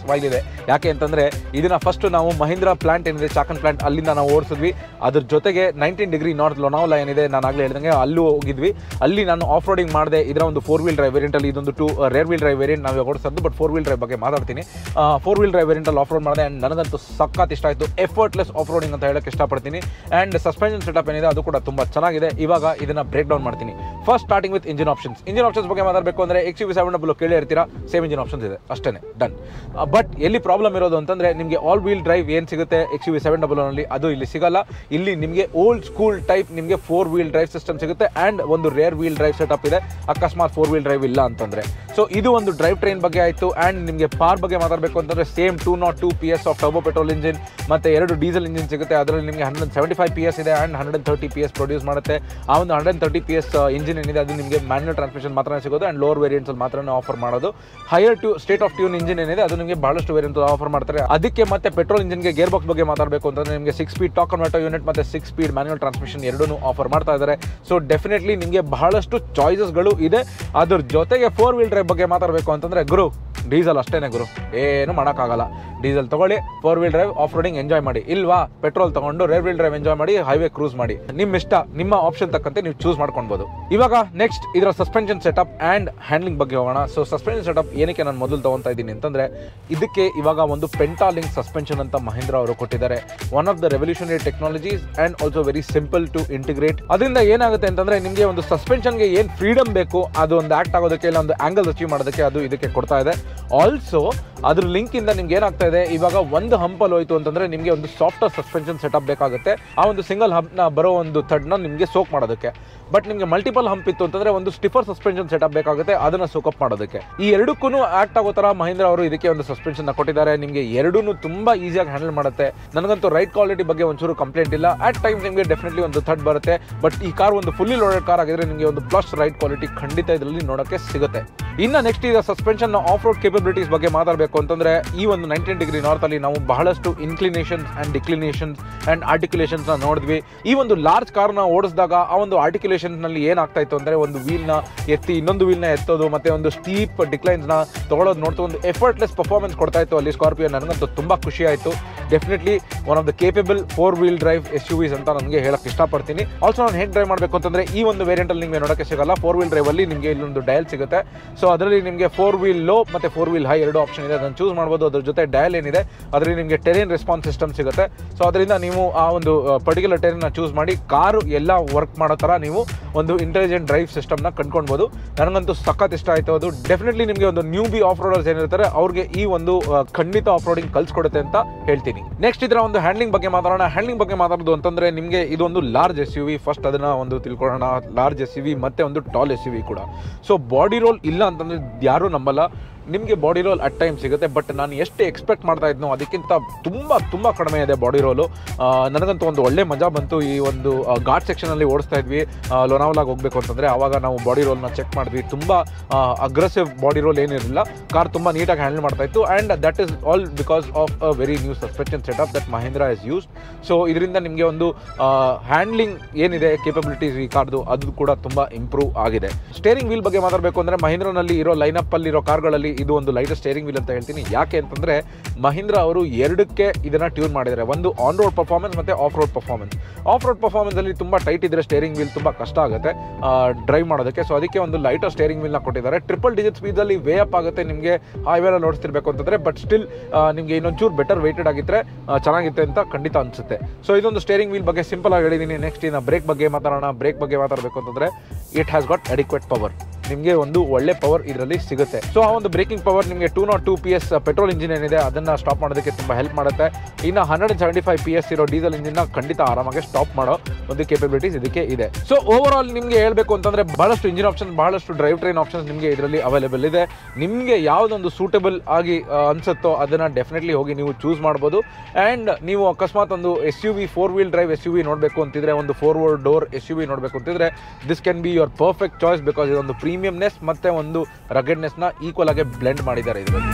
ಸ್ಮೈಲ್ ಇದೆ. ಯಾಕೆ ಅಂತಂದರೆ ಇದನ್ನು ಫಸ್ಟ್ ನಾವು ಮಹೀಂದ್ರ ಪ್ಲಾಂಟ್ ಏನಿದೆ ಚಾಕನ್ ಪ್ಲಾಂಟ್ ಅಲ್ಲಿಂದ ನಾವು ಓಡಿಸಿದ್ವಿ. ಅದ್ರ ಜೊತೆಗೆ ನೈನ್ಟೀನ್ ಡಿಗ್ರಿ ನಾರ್ತ್ ಲೋನಾವಲ ಏನಿದೆ ನಾನು ಆಗಲೇ ಹೇಳಿದಂಗೆ ಅಲ್ಲೂ ಹೋಗಿದ್ವಿ. ಅಲ್ಲಿ ನಾನು ಆಫ್ ರೋಡಿಂಗ್ ಮಾಡಿದೆ. ಇದರ ಒಂದು ಫೋರ್ ವೀಲ್ ಡ್ರೈವ್ ವೇರಿಯಂಟಲ್ಲಿ ಇದೊಂದು two rear wheel drive variant ನಾವು ಓಡಿಸೋದು. ಬಟ್ ಫೋರ್ ವೀಲ್ ಡ್ರೈವ್ ಬಗ್ಗೆ ಮಾತಾಡ್ತೀನಿ. ಫೋರ್ ವೀಲ್ ಡ್ರೈವ್ ವೇರಿಯಂಟಲ್ಲಿ ಆಫ್ ರೋಡ್ ಮಾಡಿದೆ ಆ್ಯಂಡ್ ನನಗಂತೂ ಸಖತ್ ಇಷ್ಟ ಆಯಿತು. ಎಫರ್ಟ್ಲೆಸ್ ಆಫ್ ರೋಡಿಂಗ್ ಅಂತ ಹೇಳೋಕ್ಕೆ ಇಷ್ಟಪಡ್ತೀನಿ. ಆ್ಯಂಡ್ ಸಸ್ಪೆನ್ಷನ್ ಸೆಟಪ್ ಏನಿದೆ ಅದು ಕೂಡ ತುಂಬ ಚೆನ್ನಾಗಿದೆ. ಇವಾಗ ಇದನ್ನು ಬ್ರೇಕ್ ಡೌನ್ ಮಾಡ್ತೀನಿ. First starting with engine options. Engine options ಬಗ್ಗೆ ಮಾತಾಡಬೇಕು ಅಂದರೆ X U V seven double ಕೇಳಿ ಇರ್ತೀರಾ, ಸೇಮ್ ಇಂಜಿನ್ ಆಪ್ಷನ್ಸ್ ಇದೆ ಅಷ್ಟೇ, ಡನ್. ಬಟ್ ಎಲ್ಲಿ ಪ್ರಾಬ್ಲಮ್ ಇರೋದು ಅಂತಂದರೆ ನಿಮಗೆ ಆಲ್ ವೀಲ್ ಡ್ರೈವ್ ಏನು ಸಿಗುತ್ತೆ X U V seven double ಒನ್ನಲ್ಲಿ ಅದು ಇಲ್ಲಿ ಸಿಗಲ್ಲ. ಇಲ್ಲಿ ನಿಮಗೆ ಓಲ್ಡ್ ಸ್ಕೂಲ್ ಟೈಪ್ ನಿಮಗೆ ಫೋರ್ ವೀಲ್ ಡ್ರೈವ್ ಸಿಸ್ಟಮ್ ಸಿಗುತ್ತೆ ಆ್ಯಂಡ್ ಒಂದು ರೇರ್ ವೀಲ್ ಡ್ರೈವ್ ಸೆಟಪ್ ಇದೆ ಅಕಸ್ಮಾತ್ ಫೋರ್ ವೀಲ್ ಡ್ರೈವ್ ಇಲ್ಲ ಅಂತಂದರೆ. ಸೊ ಇದು ಒಂದು ಡ್ರೈವ್ ಟ್ರೈನ್ ಬಗ್ಗೆ ಆಯಿತು. ಆ್ಯಂಡ್ ನಿಮಗೆ ಪಾರ್ ಬಗ್ಗೆ ಮಾತಾಡಬೇಕು ಅಂತಂದರೆ same two nought two P S of turbo petrol engine ಮತ್ತು ಎರಡು ಡೀಸೆಲ್ ಇಂಜಿನ್ ಸಿಗುತ್ತೆ. ಅದರಲ್ಲಿ ನಿಮಗೆ hundred seventy five P S ಇದೆ and hundred thirty P S produce ಮಾಡುತ್ತೆ. ಆ ಒಂದು hundred thirty P S engine ಏನಿದೆ ಅದು ನಿಮಗೆ ಮ್ಯಾನ್ಯುವಲ್ ಟ್ರಾನ್ಸ್ಮಿಷನ್ ಮಾತ್ರ ಸಿಗೋದು ಆ್ಯಂಡ್ ಲೋವರ್ ವೇರಿಯಂಟ್ಸಲ್ಲಿ ಮಾತ್ರ ಆಫರ್ ಮಾಡೋದು. ಹೈಯರ್ ಟ್ಯೂ ಸ್ಟೇಟ್ ಆಫ್ ಟ್ಯೂನ್ ಇಂಜಿನ್ ಏನಿದೆ ಅದು ನಿಮಗೆ ಬಹಳಷ್ಟು ವೇರಿಯಂಟ್ ಆಫರ್ ಮಾಡ್ತಾರೆ. ಅದಕ್ಕೆ ಮತ್ತೆ ಪೆಟ್ರೋಲ್ ಇಂಜಿನ್ಗೆ ಗೇರ್ ಬಾಕ್ಸ್ ಬಗ್ಗೆ ಮಾತಾಡಬೇಕು ಅಂತಂದರೆ ನಿಮಗೆ six speed torque converter unit ಮತ್ತು ಸಿಕ್ಸ್ ಸ್ಪೀಡ್ ಮ್ಯಾನ್ಯುವಲ್ ಟ್ರಾನ್ಸ್ಮಿಷನ್ ಎರಡೂ ಆಫರ್ ಮಾಡ್ತಾ ಇದ್ದಾರೆ. ಸೊ ಡೆಫಿನೆಟ್ಲಿ ನಿಮಗೆ ಬಹಳಷ್ಟು ಚಾಯ್ಸಸ್ಗಳು ಇದೆ. ಅದ್ರ ಜೊತೆಗೆ ಫೋರ್ ವೀಲ್ ಡ್ರೈವ್ ಬಗ್ಗೆ ಮಾತಾಡಬೇಕು ಅಂತಂದರೆ ಗುರು ಡೀಸೆಲ್ ಅಷ್ಟೇನೆ ಗುರು, ಏನು ಮಾಡೋಕ್ಕಾಗಲ್ಲ. ಡೀಸೆಲ್ ತಗೊಳ್ಳಿ, four wheel drive off roading enjoy ಮಾಡಿ. ಇಲ್ವಾ ಪೆಟ್ರೋಲ್ ತಗೊಂಡು ರೇರ್ ವೀಲ್ ಡ್ರೈವ್ ಎಂಜಾಯ್ ಮಾಡಿ, ಹೈವೇ ಕ್ರೂಸ್ ಮಾಡಿ. ನಿಮ್ಮ ಇಷ್ಟ, ನಿಮ್ಮ ಆಪ್ಷನ್ ತಕ್ಕಂತೆ ನೀವು ಚೂಸ್ ಮಾಡ್ಕೊಳ್ಬೋದು. ಇವಾಗ ನೆಕ್ಸ್ಟ್ ಇದರ ಸಸ್ಪೆನ್ಷನ್ ಸೆಟಪ್ ಆ್ಯಂಡ್ ಹ್ಯಾಂಡ್ಲಿಂಗ್ ಬಗ್ಗೆ ಹೋಗೋಣ. ಸೊ ಸಸ್ಪೆನ್ಷನ್ ಸೆಟಪ್ ಏನಕ್ಕೆ ನಾನು ಮೊದಲು ತಗೊತಾ ಇದ್ದೀನಿ ಅಂತಂದರೆ ಇದಕ್ಕೆ ಇವಾಗ ಒಂದು ಪೆಂಟಾಲಿಂಕ್ ಸಸ್ಪೆನ್ಷನ್ ಅಂತ ಮಹೀಂದ್ರ ಅವರು ಕೊಟ್ಟಿದ್ದಾರೆ. One of the revolutionary technologies and also very simple to integrate. ಅದರಿಂದ ಏನಾಗುತ್ತೆ ಅಂತಂದರೆ ನಿಮಗೆ ಒಂದು ಸಸ್ಪೆನ್ಷನ್ಗೆ ಏನು ಫ್ರೀಡಮ್ ಬೇಕು ಅದು ಒಂದು ಆ್ಯಕ್ಟ್ ಆಗೋದಕ್ಕೆ ಇಲ್ಲ ಒಂದು ಆ್ಯಂಗಲ್ ಅಚೀವ್ ಮಾಡೋದಕ್ಕೆ ಅದು ಇದಕ್ಕೆ ಕೊಡ್ತಾ ಇದೆ. ಆಲ್ಸೋ ಅದ್ರ ಲಿಂಕ್ ಇಂದ ನಿಮ್ಗೆ ಏನಾಗ್ತಾ ಇದೆ, ಇವಾಗ ಒಂದು ಹಂಪಲ್ಲಿ ಹೋಯ್ತು ಅಂತಂದ್ರೆ ನಿಮಗೆ ಒಂದು ಸಾಫ್ಟ್ವೇರ್ ಸಸ್ಪೆನ್ಷನ್ ಸೆಟಪ್ ಬೇಕಾಗುತ್ತೆ. ಆ ಒಂದು ಸಿಂಗಲ್ ಹಂಪ್ನ ಬರೋ ಒಂದು ಥಡ್ನ ನಿಮಗೆ ಸೋಕ್ ಮಾಡೋದಕ್ಕೆ. ಬಟ್ ನಿಮಗೆ ಮಲ್ಟಿಪಲ್ ಹಂಪ್ ಇತ್ತು ಅಂತಂದ್ರೆ ಒಂದು ಸ್ಟಿಫರ್ ಸಸ್ಪೆನ್ಷನ್ ಸೆಟಪ್ ಬೇಕಾಗುತ್ತೆ ಅದನ್ನ ಸೋಕಪ್ ಮಾಡೋದಕ್ಕೆ. ಈ ಎರಡಕ್ಕೂ ಆಕ್ಟ್ ಆಗೋ ತರ ಮಹೀಂದ್ರ ಅವರು ಇದಕ್ಕೆ ಒಂದು ಸಸ್ಪೆನ್ಷನ್ ಕೊಟ್ಟಿದ್ದಾರೆ. ನಿಮಗೆ ಎರಡೂ ತುಂಬಾ ಈಸಿಯಾಗಿ ಹ್ಯಾಂಡಲ್ ಮಾಡುತ್ತೆ. ನನಗಂತೂ ರೈಡ್ ಕ್ವಾಲಿಟಿ ಬಗ್ಗೆ ಒಂಚೂರು ಕಂಪ್ಲೇಂಟ್ ಇಲ್ಲ. ಅಟ್ ಟೈಮ್ಸ್ ನಿಮಗೆ ಡೆಫಿನೆಟ್ಲಿ ಒಂದು ಥರ್ಡ್ ಬರುತ್ತೆ. ಬಟ್ ಈ ಕಾರ್ ಒಂದು ಫುಲ್ಲಿ ಲೋಡೆಡ್ ಕಾರ್ ಆಗಿದ್ರೆ ನಿಮಗೆ ಒಂದು ಪ್ಲಸ್ ರೈಡ್ ಕ್ವಾಲಿಟಿ ಖಂಡಿತ ಇದರಲ್ಲಿ ನೋಡೋಕ್ಕೆ ಸಿಗುತ್ತೆ. ಇನ್ನು ನೆಕ್ಸ್ಟ್ ಈಗ ಸಸ್ಪೆನ್ಷನ್ ಆಫ್ ರೋಡ್ ಕೇಪಬಿಲಿಟೀಸ್ ಬಗ್ಗೆ ಮಾತಾಡಬೇಕು ಅಂತಂದ್ರೆ ಈ ಒಂದು ನೈನ್ಟೀನ್ ಡಿಗ್ರಿ ನಾರ್ತ್ ಅಲ್ಲಿ ನಾವು ಬಹಳಷ್ಟು ಇನ್ಕ್ಲಿನೇಷನ್ಸ್ ಅಂಡ್ ಡಿಕ್ಲಿನೇಷನ್ಸ್ ಅಂಡ್ ಆರ್ಟಿಕ್ಯುಲೇಷನ್ಸ್ ನ ನೋಡಿದ್ವಿ. ಈ ಒಂದು ಲಾರ್ಜ್ ಕಾರ್ ನ ಓಡಿಸಿದಾಗ ಆ ಒಂದು ಆರ್ಟಿಕ್ಯುಲೇಷನ್ ನಲ್ಲಿ ಏನಾಗ್ತಾ ಇತ್ತು ಅಂದ್ರೆ ಒಂದು ವೀಲ್ ನ ಎತ್ತಿ ಇನ್ನೊಂದು ವೀಲ್ ನ ಎತ್ತೋದು ಮತ್ತೆ ಒಂದು ಸ್ಟೀಪ್ ಡಿಕ್ಲೈನ್ಸ್ ನ ತಗೊಳ್ಳೋದು ನೋಡ್ತು ಒಂದು ಎಫರ್ಟ್ಲೆಸ್ ಪರ್ಫಾರ್ಮೆನ್ಸ್ ಕೊಡ್ತಾ ಇತ್ತು ಅಲ್ಲಿ ಸ್ಕಾರ್ಪಿಯೋ. ನನಗಂತೂ ತುಂಬಾ ಖುಷಿ ಆಯಿತು. Definitely one of the capable four wheel drive S U Vs ಅಂತ ನನಗೆ ಹೇಳಕ್ ಇಷ್ಟಪಡ್ತೀನಿ. ಆಲ್ಸೋ ನಾನು ಹೇಗೆ ಡ್ರೈವ್ ಮಾಡಬೇಕು ಅಂತಂದ್ರೆ ಈ ಒಂದು ವೇರಿಯಂಟ್ ಅಲ್ಲಿ ನಿಮಗೆ ನೋಡೋಕ್ಕೆ ಸಿಗಲ್ಲ. ಫೋರ್ ವೀಲ್ ಡ್ರೈವ್ ಅಲ್ಲಿ ನಿಮಗೆ ಇಲ್ಲೊಂದು ಡಯಲ್ ಸಿಗುತ್ತೆ. ಸೊ ಅದರಲ್ಲಿ ನಿಮಗೆ ಫೋರ್ ವೀಲ್ ಲೋ ಮತ್ತೆ ಫೋರ್ ವೀಲ್ ಹೈ ಎರಡು ಆಪ್ಷನ್ ಇದೆ, ಅದನ್ನು ಚೂಸ್ ಮಾಡಬಹುದು. ಅದ್ರ ಜೊತೆ ಡಯಲ್ ಏನಿದೆ ಅದರಲ್ಲಿ ನಿಮಗೆ ಟೆರೇನ್ ರೆಸ್ಪಾನ್ಸ್ ಸಿಸ್ಟಮ್ ಸಿಗುತ್ತೆ. ಸೊ ಅದರಿಂದ ನೀವು ಆ ಒಂದು ಪರ್ಟಿಕ್ಯುಲರ್ ಟೆರೇನ್ ನ ಚೂಸ್ ಮಾಡಿ ಕಾರು ಎಲ್ಲ ವರ್ಕ್ ಮಾಡೋ ತರ ನೀವು ಒಂದು ಇಂಟೆಲಿಜೆಂಟ್ ಡ್ರೈವ್ ಸಿಸ್ಟಮ್ ನ ಕಂಡುಕೊಳ್ಬಹುದು. ನನಗಂತೂ ಸಖತ್ ಇಷ್ಟ ಆಯ್ತು ಅದು. ಡೆಫಿನೆಟ್ಲಿ ನಿಮಗೆ ಒಂದು ನ್ಯೂ ಬಿ ಆಫ್ ರೋಡರ್ಸ್ ಏನಿರ್ತಾರೆ ಅವ್ರಿಗೆ ಈ ಒಂದು ಖಂಡಿತ ಆಫ್ ರೋಡಿಂಗ್ ಕಲ್ಸ್ಕೊಡುತ್ತೆ ಅಂತ ಹೇಳ್ತೀನಿ. ನೆಕ್ಸ್ಟ್ ಇದರ ಒಂದು ಹ್ಯಾಂಡ್ಲಿಂಗ್ ಬಗ್ಗೆ ಮಾತಾಡೋಣ. ಹ್ಯಾಂಡ್ಲಿಂಗ್ ಬಗ್ಗೆ ಮಾತಾಡೋದು ಅಂತಂದ್ರೆ ನಿಮಗೆ ಇದು ಒಂದು large S U V, first ಅದನ್ನ ಒಂದು ತಿಳ್ಕೊಳ್ಳೋಣ. ಲಾರ್ಜ್ ಎಸ್ ಯು ವಿ ಮತ್ತೆ ಒಂದು ಟಾಲ್ ಎಸ್ ಯು ವಿ ಕೂಡ. ಸೊ ಬಾಡಿ ರೋಲ್ ಇಲ್ಲ ಅಂತಂದ್ರೆ ಯಾರು ನಂಬಲ್ಲ, ನಿಮಗೆ ಬಾಡಿ ರೋಲ್ ಅಟ್ ಟೈಮ್ ಸಿಗುತ್ತೆ. ಬಟ್ ನಾನು ಎಷ್ಟು ಎಕ್ಸ್ಪೆಕ್ಟ್ ಮಾಡ್ತಾ ಇದ್ನೋ ಅದಕ್ಕಿಂತ ತುಂಬ ತುಂಬ ಕಡಿಮೆ ಇದೆ ಬಾಡಿ ರೋಲು. ನನಗಂತೂ ಒಂದು ಒಳ್ಳೆ ಮಜಾ ಬಂತು. ಈ ಒಂದು ಘಾಟ್ ಸೆಕ್ಷನಲ್ಲಿ ಓಡಿಸ್ತಾ ಇದ್ವಿ ಲೋನಾವಲಾಗೆ ಹೋಗಬೇಕು ಅಂತಂದರೆ ಆವಾಗ ನಾವು ಬಾಡಿ ರೋಲ್ನ ಚೆಕ್ ಮಾಡಿದ್ವಿ. ತುಂಬ ಅಗ್ರೆಸಿವ್ ಬಾಡಿ ರೋಲ್ ಏನಿರಲಿಲ್ಲ, ಕಾರ್ ತುಂಬ ನೀಟಾಗಿ ಹ್ಯಾಂಡಲ್ ಮಾಡ್ತಾ ಇತ್ತು. And that is all because of a very new suspension setup that Mahindra is used. So ಇದರಿಂದ ನಿಮಗೆ ಒಂದು ಹ್ಯಾಂಡ್ಲಿಂಗ್ ಏನಿದೆ ಕೇಪಬಿಲಿಟೀಸ್ ಈ ಕಾರ್ದು ಅದು ಕೂಡ ತುಂಬ ಇಂಪ್ರೂವ್ ಆಗಿದೆ. ಸ್ಟೇರಿಂಗ್ ವೀಲ್ ಬಗ್ಗೆ ಮಾತಾಡಬೇಕು ಅಂದರೆ ಮಹೀಂದ್ರನಲ್ಲಿ ಇರೋ ಲೈನಪ್ ಅಲ್ಲಿರೋ ಕಾರ್ಗಳಲ್ಲಿ ಇದು ಒಂದು ಲೈಟರ್ ಸ್ಟೇರಿಂಗ್ ವೀಲ್ ಅಂತ ಹೇಳ್ತೀನಿ. ಯಾಕೆ ಅಂತಂದ್ರೆ ಮಹೀಂದ್ರ ಅವರು ಎರಡಕ್ಕೆ ಇದನ್ನ ಟ್ಯೂನ್ ಮಾಡಿದ್ದಾರೆ, ಒಂದು ಆನ್ ರೋಡ್ ಪರ್ಫಾರ್ಮೆನ್ಸ್ ಮತ್ತೆ off road performance. Off road performance ಅಲ್ಲಿ ತುಂಬಾ ಟೈಟ್ ಇದ್ರೆ ಸ್ಟೇರಿಂಗ್ ವೀಲ್ ತುಂಬಾ ಕಷ್ಟ ಆಗುತ್ತೆ ಡ್ರೈವ್ ಮಾಡೋದಕ್ಕೆ. ಸೊ ಅದಕ್ಕೆ ಒಂದು ಲೈಟರ್ ಸ್ಟೇರಿಂಗ್ ವೀಲ್ ನ ಕೊಟ್ಟಿದ್ದಾರೆ. ಟ್ರಿಪಲ್ ಡಿಜಿಟ್ ಸ್ಪೀಡ್ ಅಲ್ಲಿ ವೇ ಅಪ್ ಆಗುತ್ತೆ ನಿಮಗೆ ಹೈವೇನಲ್ಲಿ ಓಡಿಸ್ತಿರ್ಬೇಕು ಅಂತಂದ್ರೆ. ಬಟ್ ಸ್ಟಿಲ್ ನಿಮಗೆ ಇನ್ನೊಂಚೂರು ಬೆಟರ್ ವೇಟೆಡ್ ಆಗಿದ್ರೆ ಚೆನ್ನಾಗಿರುತ್ತೆ ಅಂತ ಖಂಡಿತ ಅನ್ಸುತ್ತೆ. ಸೊ ಇದೊಂದು ಸ್ಟೇರಿಂಗ್ ವೀಲ್ ಬಗ್ಗೆ ಸಿಂಪಲ್ ಆಗಿ ಹೇಳಿದ್ದೀನಿ. ನೆಕ್ಸ್ಟ್ ಇನ್ನು ಬ್ರೇಕ್ ಬಗ್ಗೆ ಮಾತಾಡೋಣ. ಬ್ರೇಕ್ ಬಗ್ಗೆ ಮಾತಾಡಬೇಕು ಅಂತಂದ್ರೆ it has got adequate power. ನಿಮಗೆ ಒಂದು ಒಳ್ಳೆ ಪವರ್ ಇದರಲ್ಲಿ ಸಿಗುತ್ತೆ. ಸೊ ಆ ಒಂದು ಬ್ರೇಕಿಂಗ್ ಪವರ್ ನಿಮಗೆ two nought two P S petrol engine ಏನಿದೆ ಅದನ್ನ ಸ್ಟಾಪ್ ಮಾಡೋದಕ್ಕೆ ತುಂಬಾ ಹೆಲ್ಪ್ ಮಾಡುತ್ತೆ. ಇನ್ನು hundred and seventy five P S ಇರೋ ಡೀಸೆಲ್ ಇಂಜಿನ್ ಖಂಡಿತ ಆರಾಮಾಗಿ ಸ್ಟಾಪ್ ಮಾಡೋ ಒಂದು ಕೇಪಬಿಲಿಟೀಸ್ ಇದಕ್ಕೆ ಇದೆ. ಸೊ ಓವರ್ ಆಲ್ ನಿಮಗೆ ಹೇಳಬೇಕು ಅಂತಂದ್ರೆ ಬಹಳಷ್ಟು ಇಂಜಿನ್ ಆಪ್ಷನ್, ಬಹಳಷ್ಟು ಡ್ರೈವ್ ಟ್ರೈನ್ ಆಪ್ಷನ್ಸ್ ನಿಮಗೆ ಇದರಲ್ಲಿ ಅವೈಲೇಬಲ್ ಇದೆ. ನಿಮಗೆ ಯಾವುದೊಂದು ಸೂಟಬಲ್ ಆಗಿ ಅನ್ಸುತ್ತೋ ಅದನ್ನ ಡೆಫಿನೆಟ್ಲಿ ಹೋಗಿ ನೀವು ಚೂಸ್ ಮಾಡ್ಬೋದು. ಆ್ಯಂಡ್ ನೀವು ಅಕಸ್ಮಾತ್ ಒಂದು S U V four wheel drive S U V ನೋಡಬೇಕು ಅಂತಿದ್ರೆ, ಒಂದು ಫೋರ್ ವೋರ್ ಡೋರ್ ಎಸ್ ಯು ವಿ ನೋಡಬೇಕು ಅಂತಿದ್ರೆ this can be your perfect choice. Because ಇದೊಂದು ಪ್ರೀಮಿಯಂನೆಸ್ ಮತ್ತೆ ಒಂದು ರಗೆಡ್ನೆಸ್ ನ ಈಕ್ವಲ್ ಆಗಿ ಬ್ಲೆಂಡ್ ಮಾಡಿದ್ದಾರೆ ಇದರಲ್ಲಿ.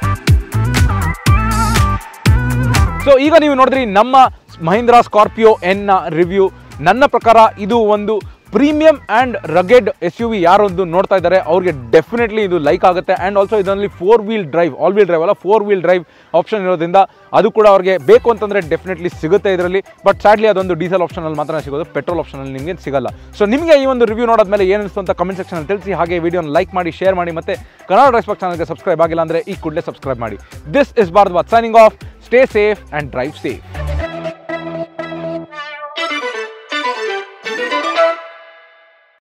ಸೊ ಈಗ ನೀವು ನೋಡಿದ್ರಿ ನಮ್ಮ ಮಹೀಂದ್ರ ಸ್ಕಾರ್ಪಿಯೋ ಎನ್ ನ ರಿವ್ಯೂ. ನನ್ನ ಪ್ರಕಾರ ಇದು ಒಂದು premium and rugged S U V ಯಾರೊಂದು ನೋಡ್ತಾ ಇದ್ದಾರೆ ಅವ್ರಿಗೆ ಡೆಫಿನೆಟ್ಲಿ ಇದು ಲೈಕ್ ಆಗುತ್ತೆ. ಆ್ಯಂಡ್ ಆಲ್ಸೋ ಇದರಲ್ಲಿ four wheel drive, all wheel drive ಅಲ್ಲ ಫೋರ್ ವೀಲ್ ಡ್ರೈವ್ ಆಪ್ಷನ್ ಇರೋದ್ರಿಂದ ಅದು ಕೂಡ ಅವ್ರಿಗೆ ಬೇಕು ಅಂತಂದರೆ ಡೆಫಿನೆಟ್ಲಿ ಸಿಗುತ್ತೆ ಇದರಲ್ಲಿ. ಬಟ್ ಸ್ಯಾಡ್ಲಿ ಅದೊಂದು ಡೀಸೆಲ್ ಆಪ್ಷನಲ್ಲಿ ಮಾತ್ರ ಸಿಗೋದು, ಪೆಟ್ರೋಲ್ ಆಪ್ಷನಲ್ಲಿ ನಿಮಗೆ ಸಿಗಲ್ಲ. ಸೊ ನಿಮಗೆ ಈ ಒಂದು ರಿವ್ಯೂ ನೋಡೋದ್ಮೇಲೆ ಏನಿಸ್ತು ಅಂತ ಕಮೆಂಟ್ ಸೆಕ್ಷನಲ್ಲಿ ತಿಳಿಸಿ. ಹಾಗೆ ವಿಡಿಯೋನ ಲೈಕ್ ಮಾಡಿ, ಶೇರ್ ಮಾಡಿ, ಮತ್ತು ಕನ್ನಡ ಡ್ರೈವ್ಸ್ಪಾರ್ಕ್ ಚಾನಲ್ಗೆ ಸಬ್ಸ್ಕ್ರೈಬ್ ಆಗಿಲ್ಲ ಅಂದರೆ ಈ ಕೂಡಲೇ ಸಬ್ಸ್ಕ್ರೈಬ್ ಮಾಡಿ. This is Bharadwaj signing off. Stay safe and drive safe.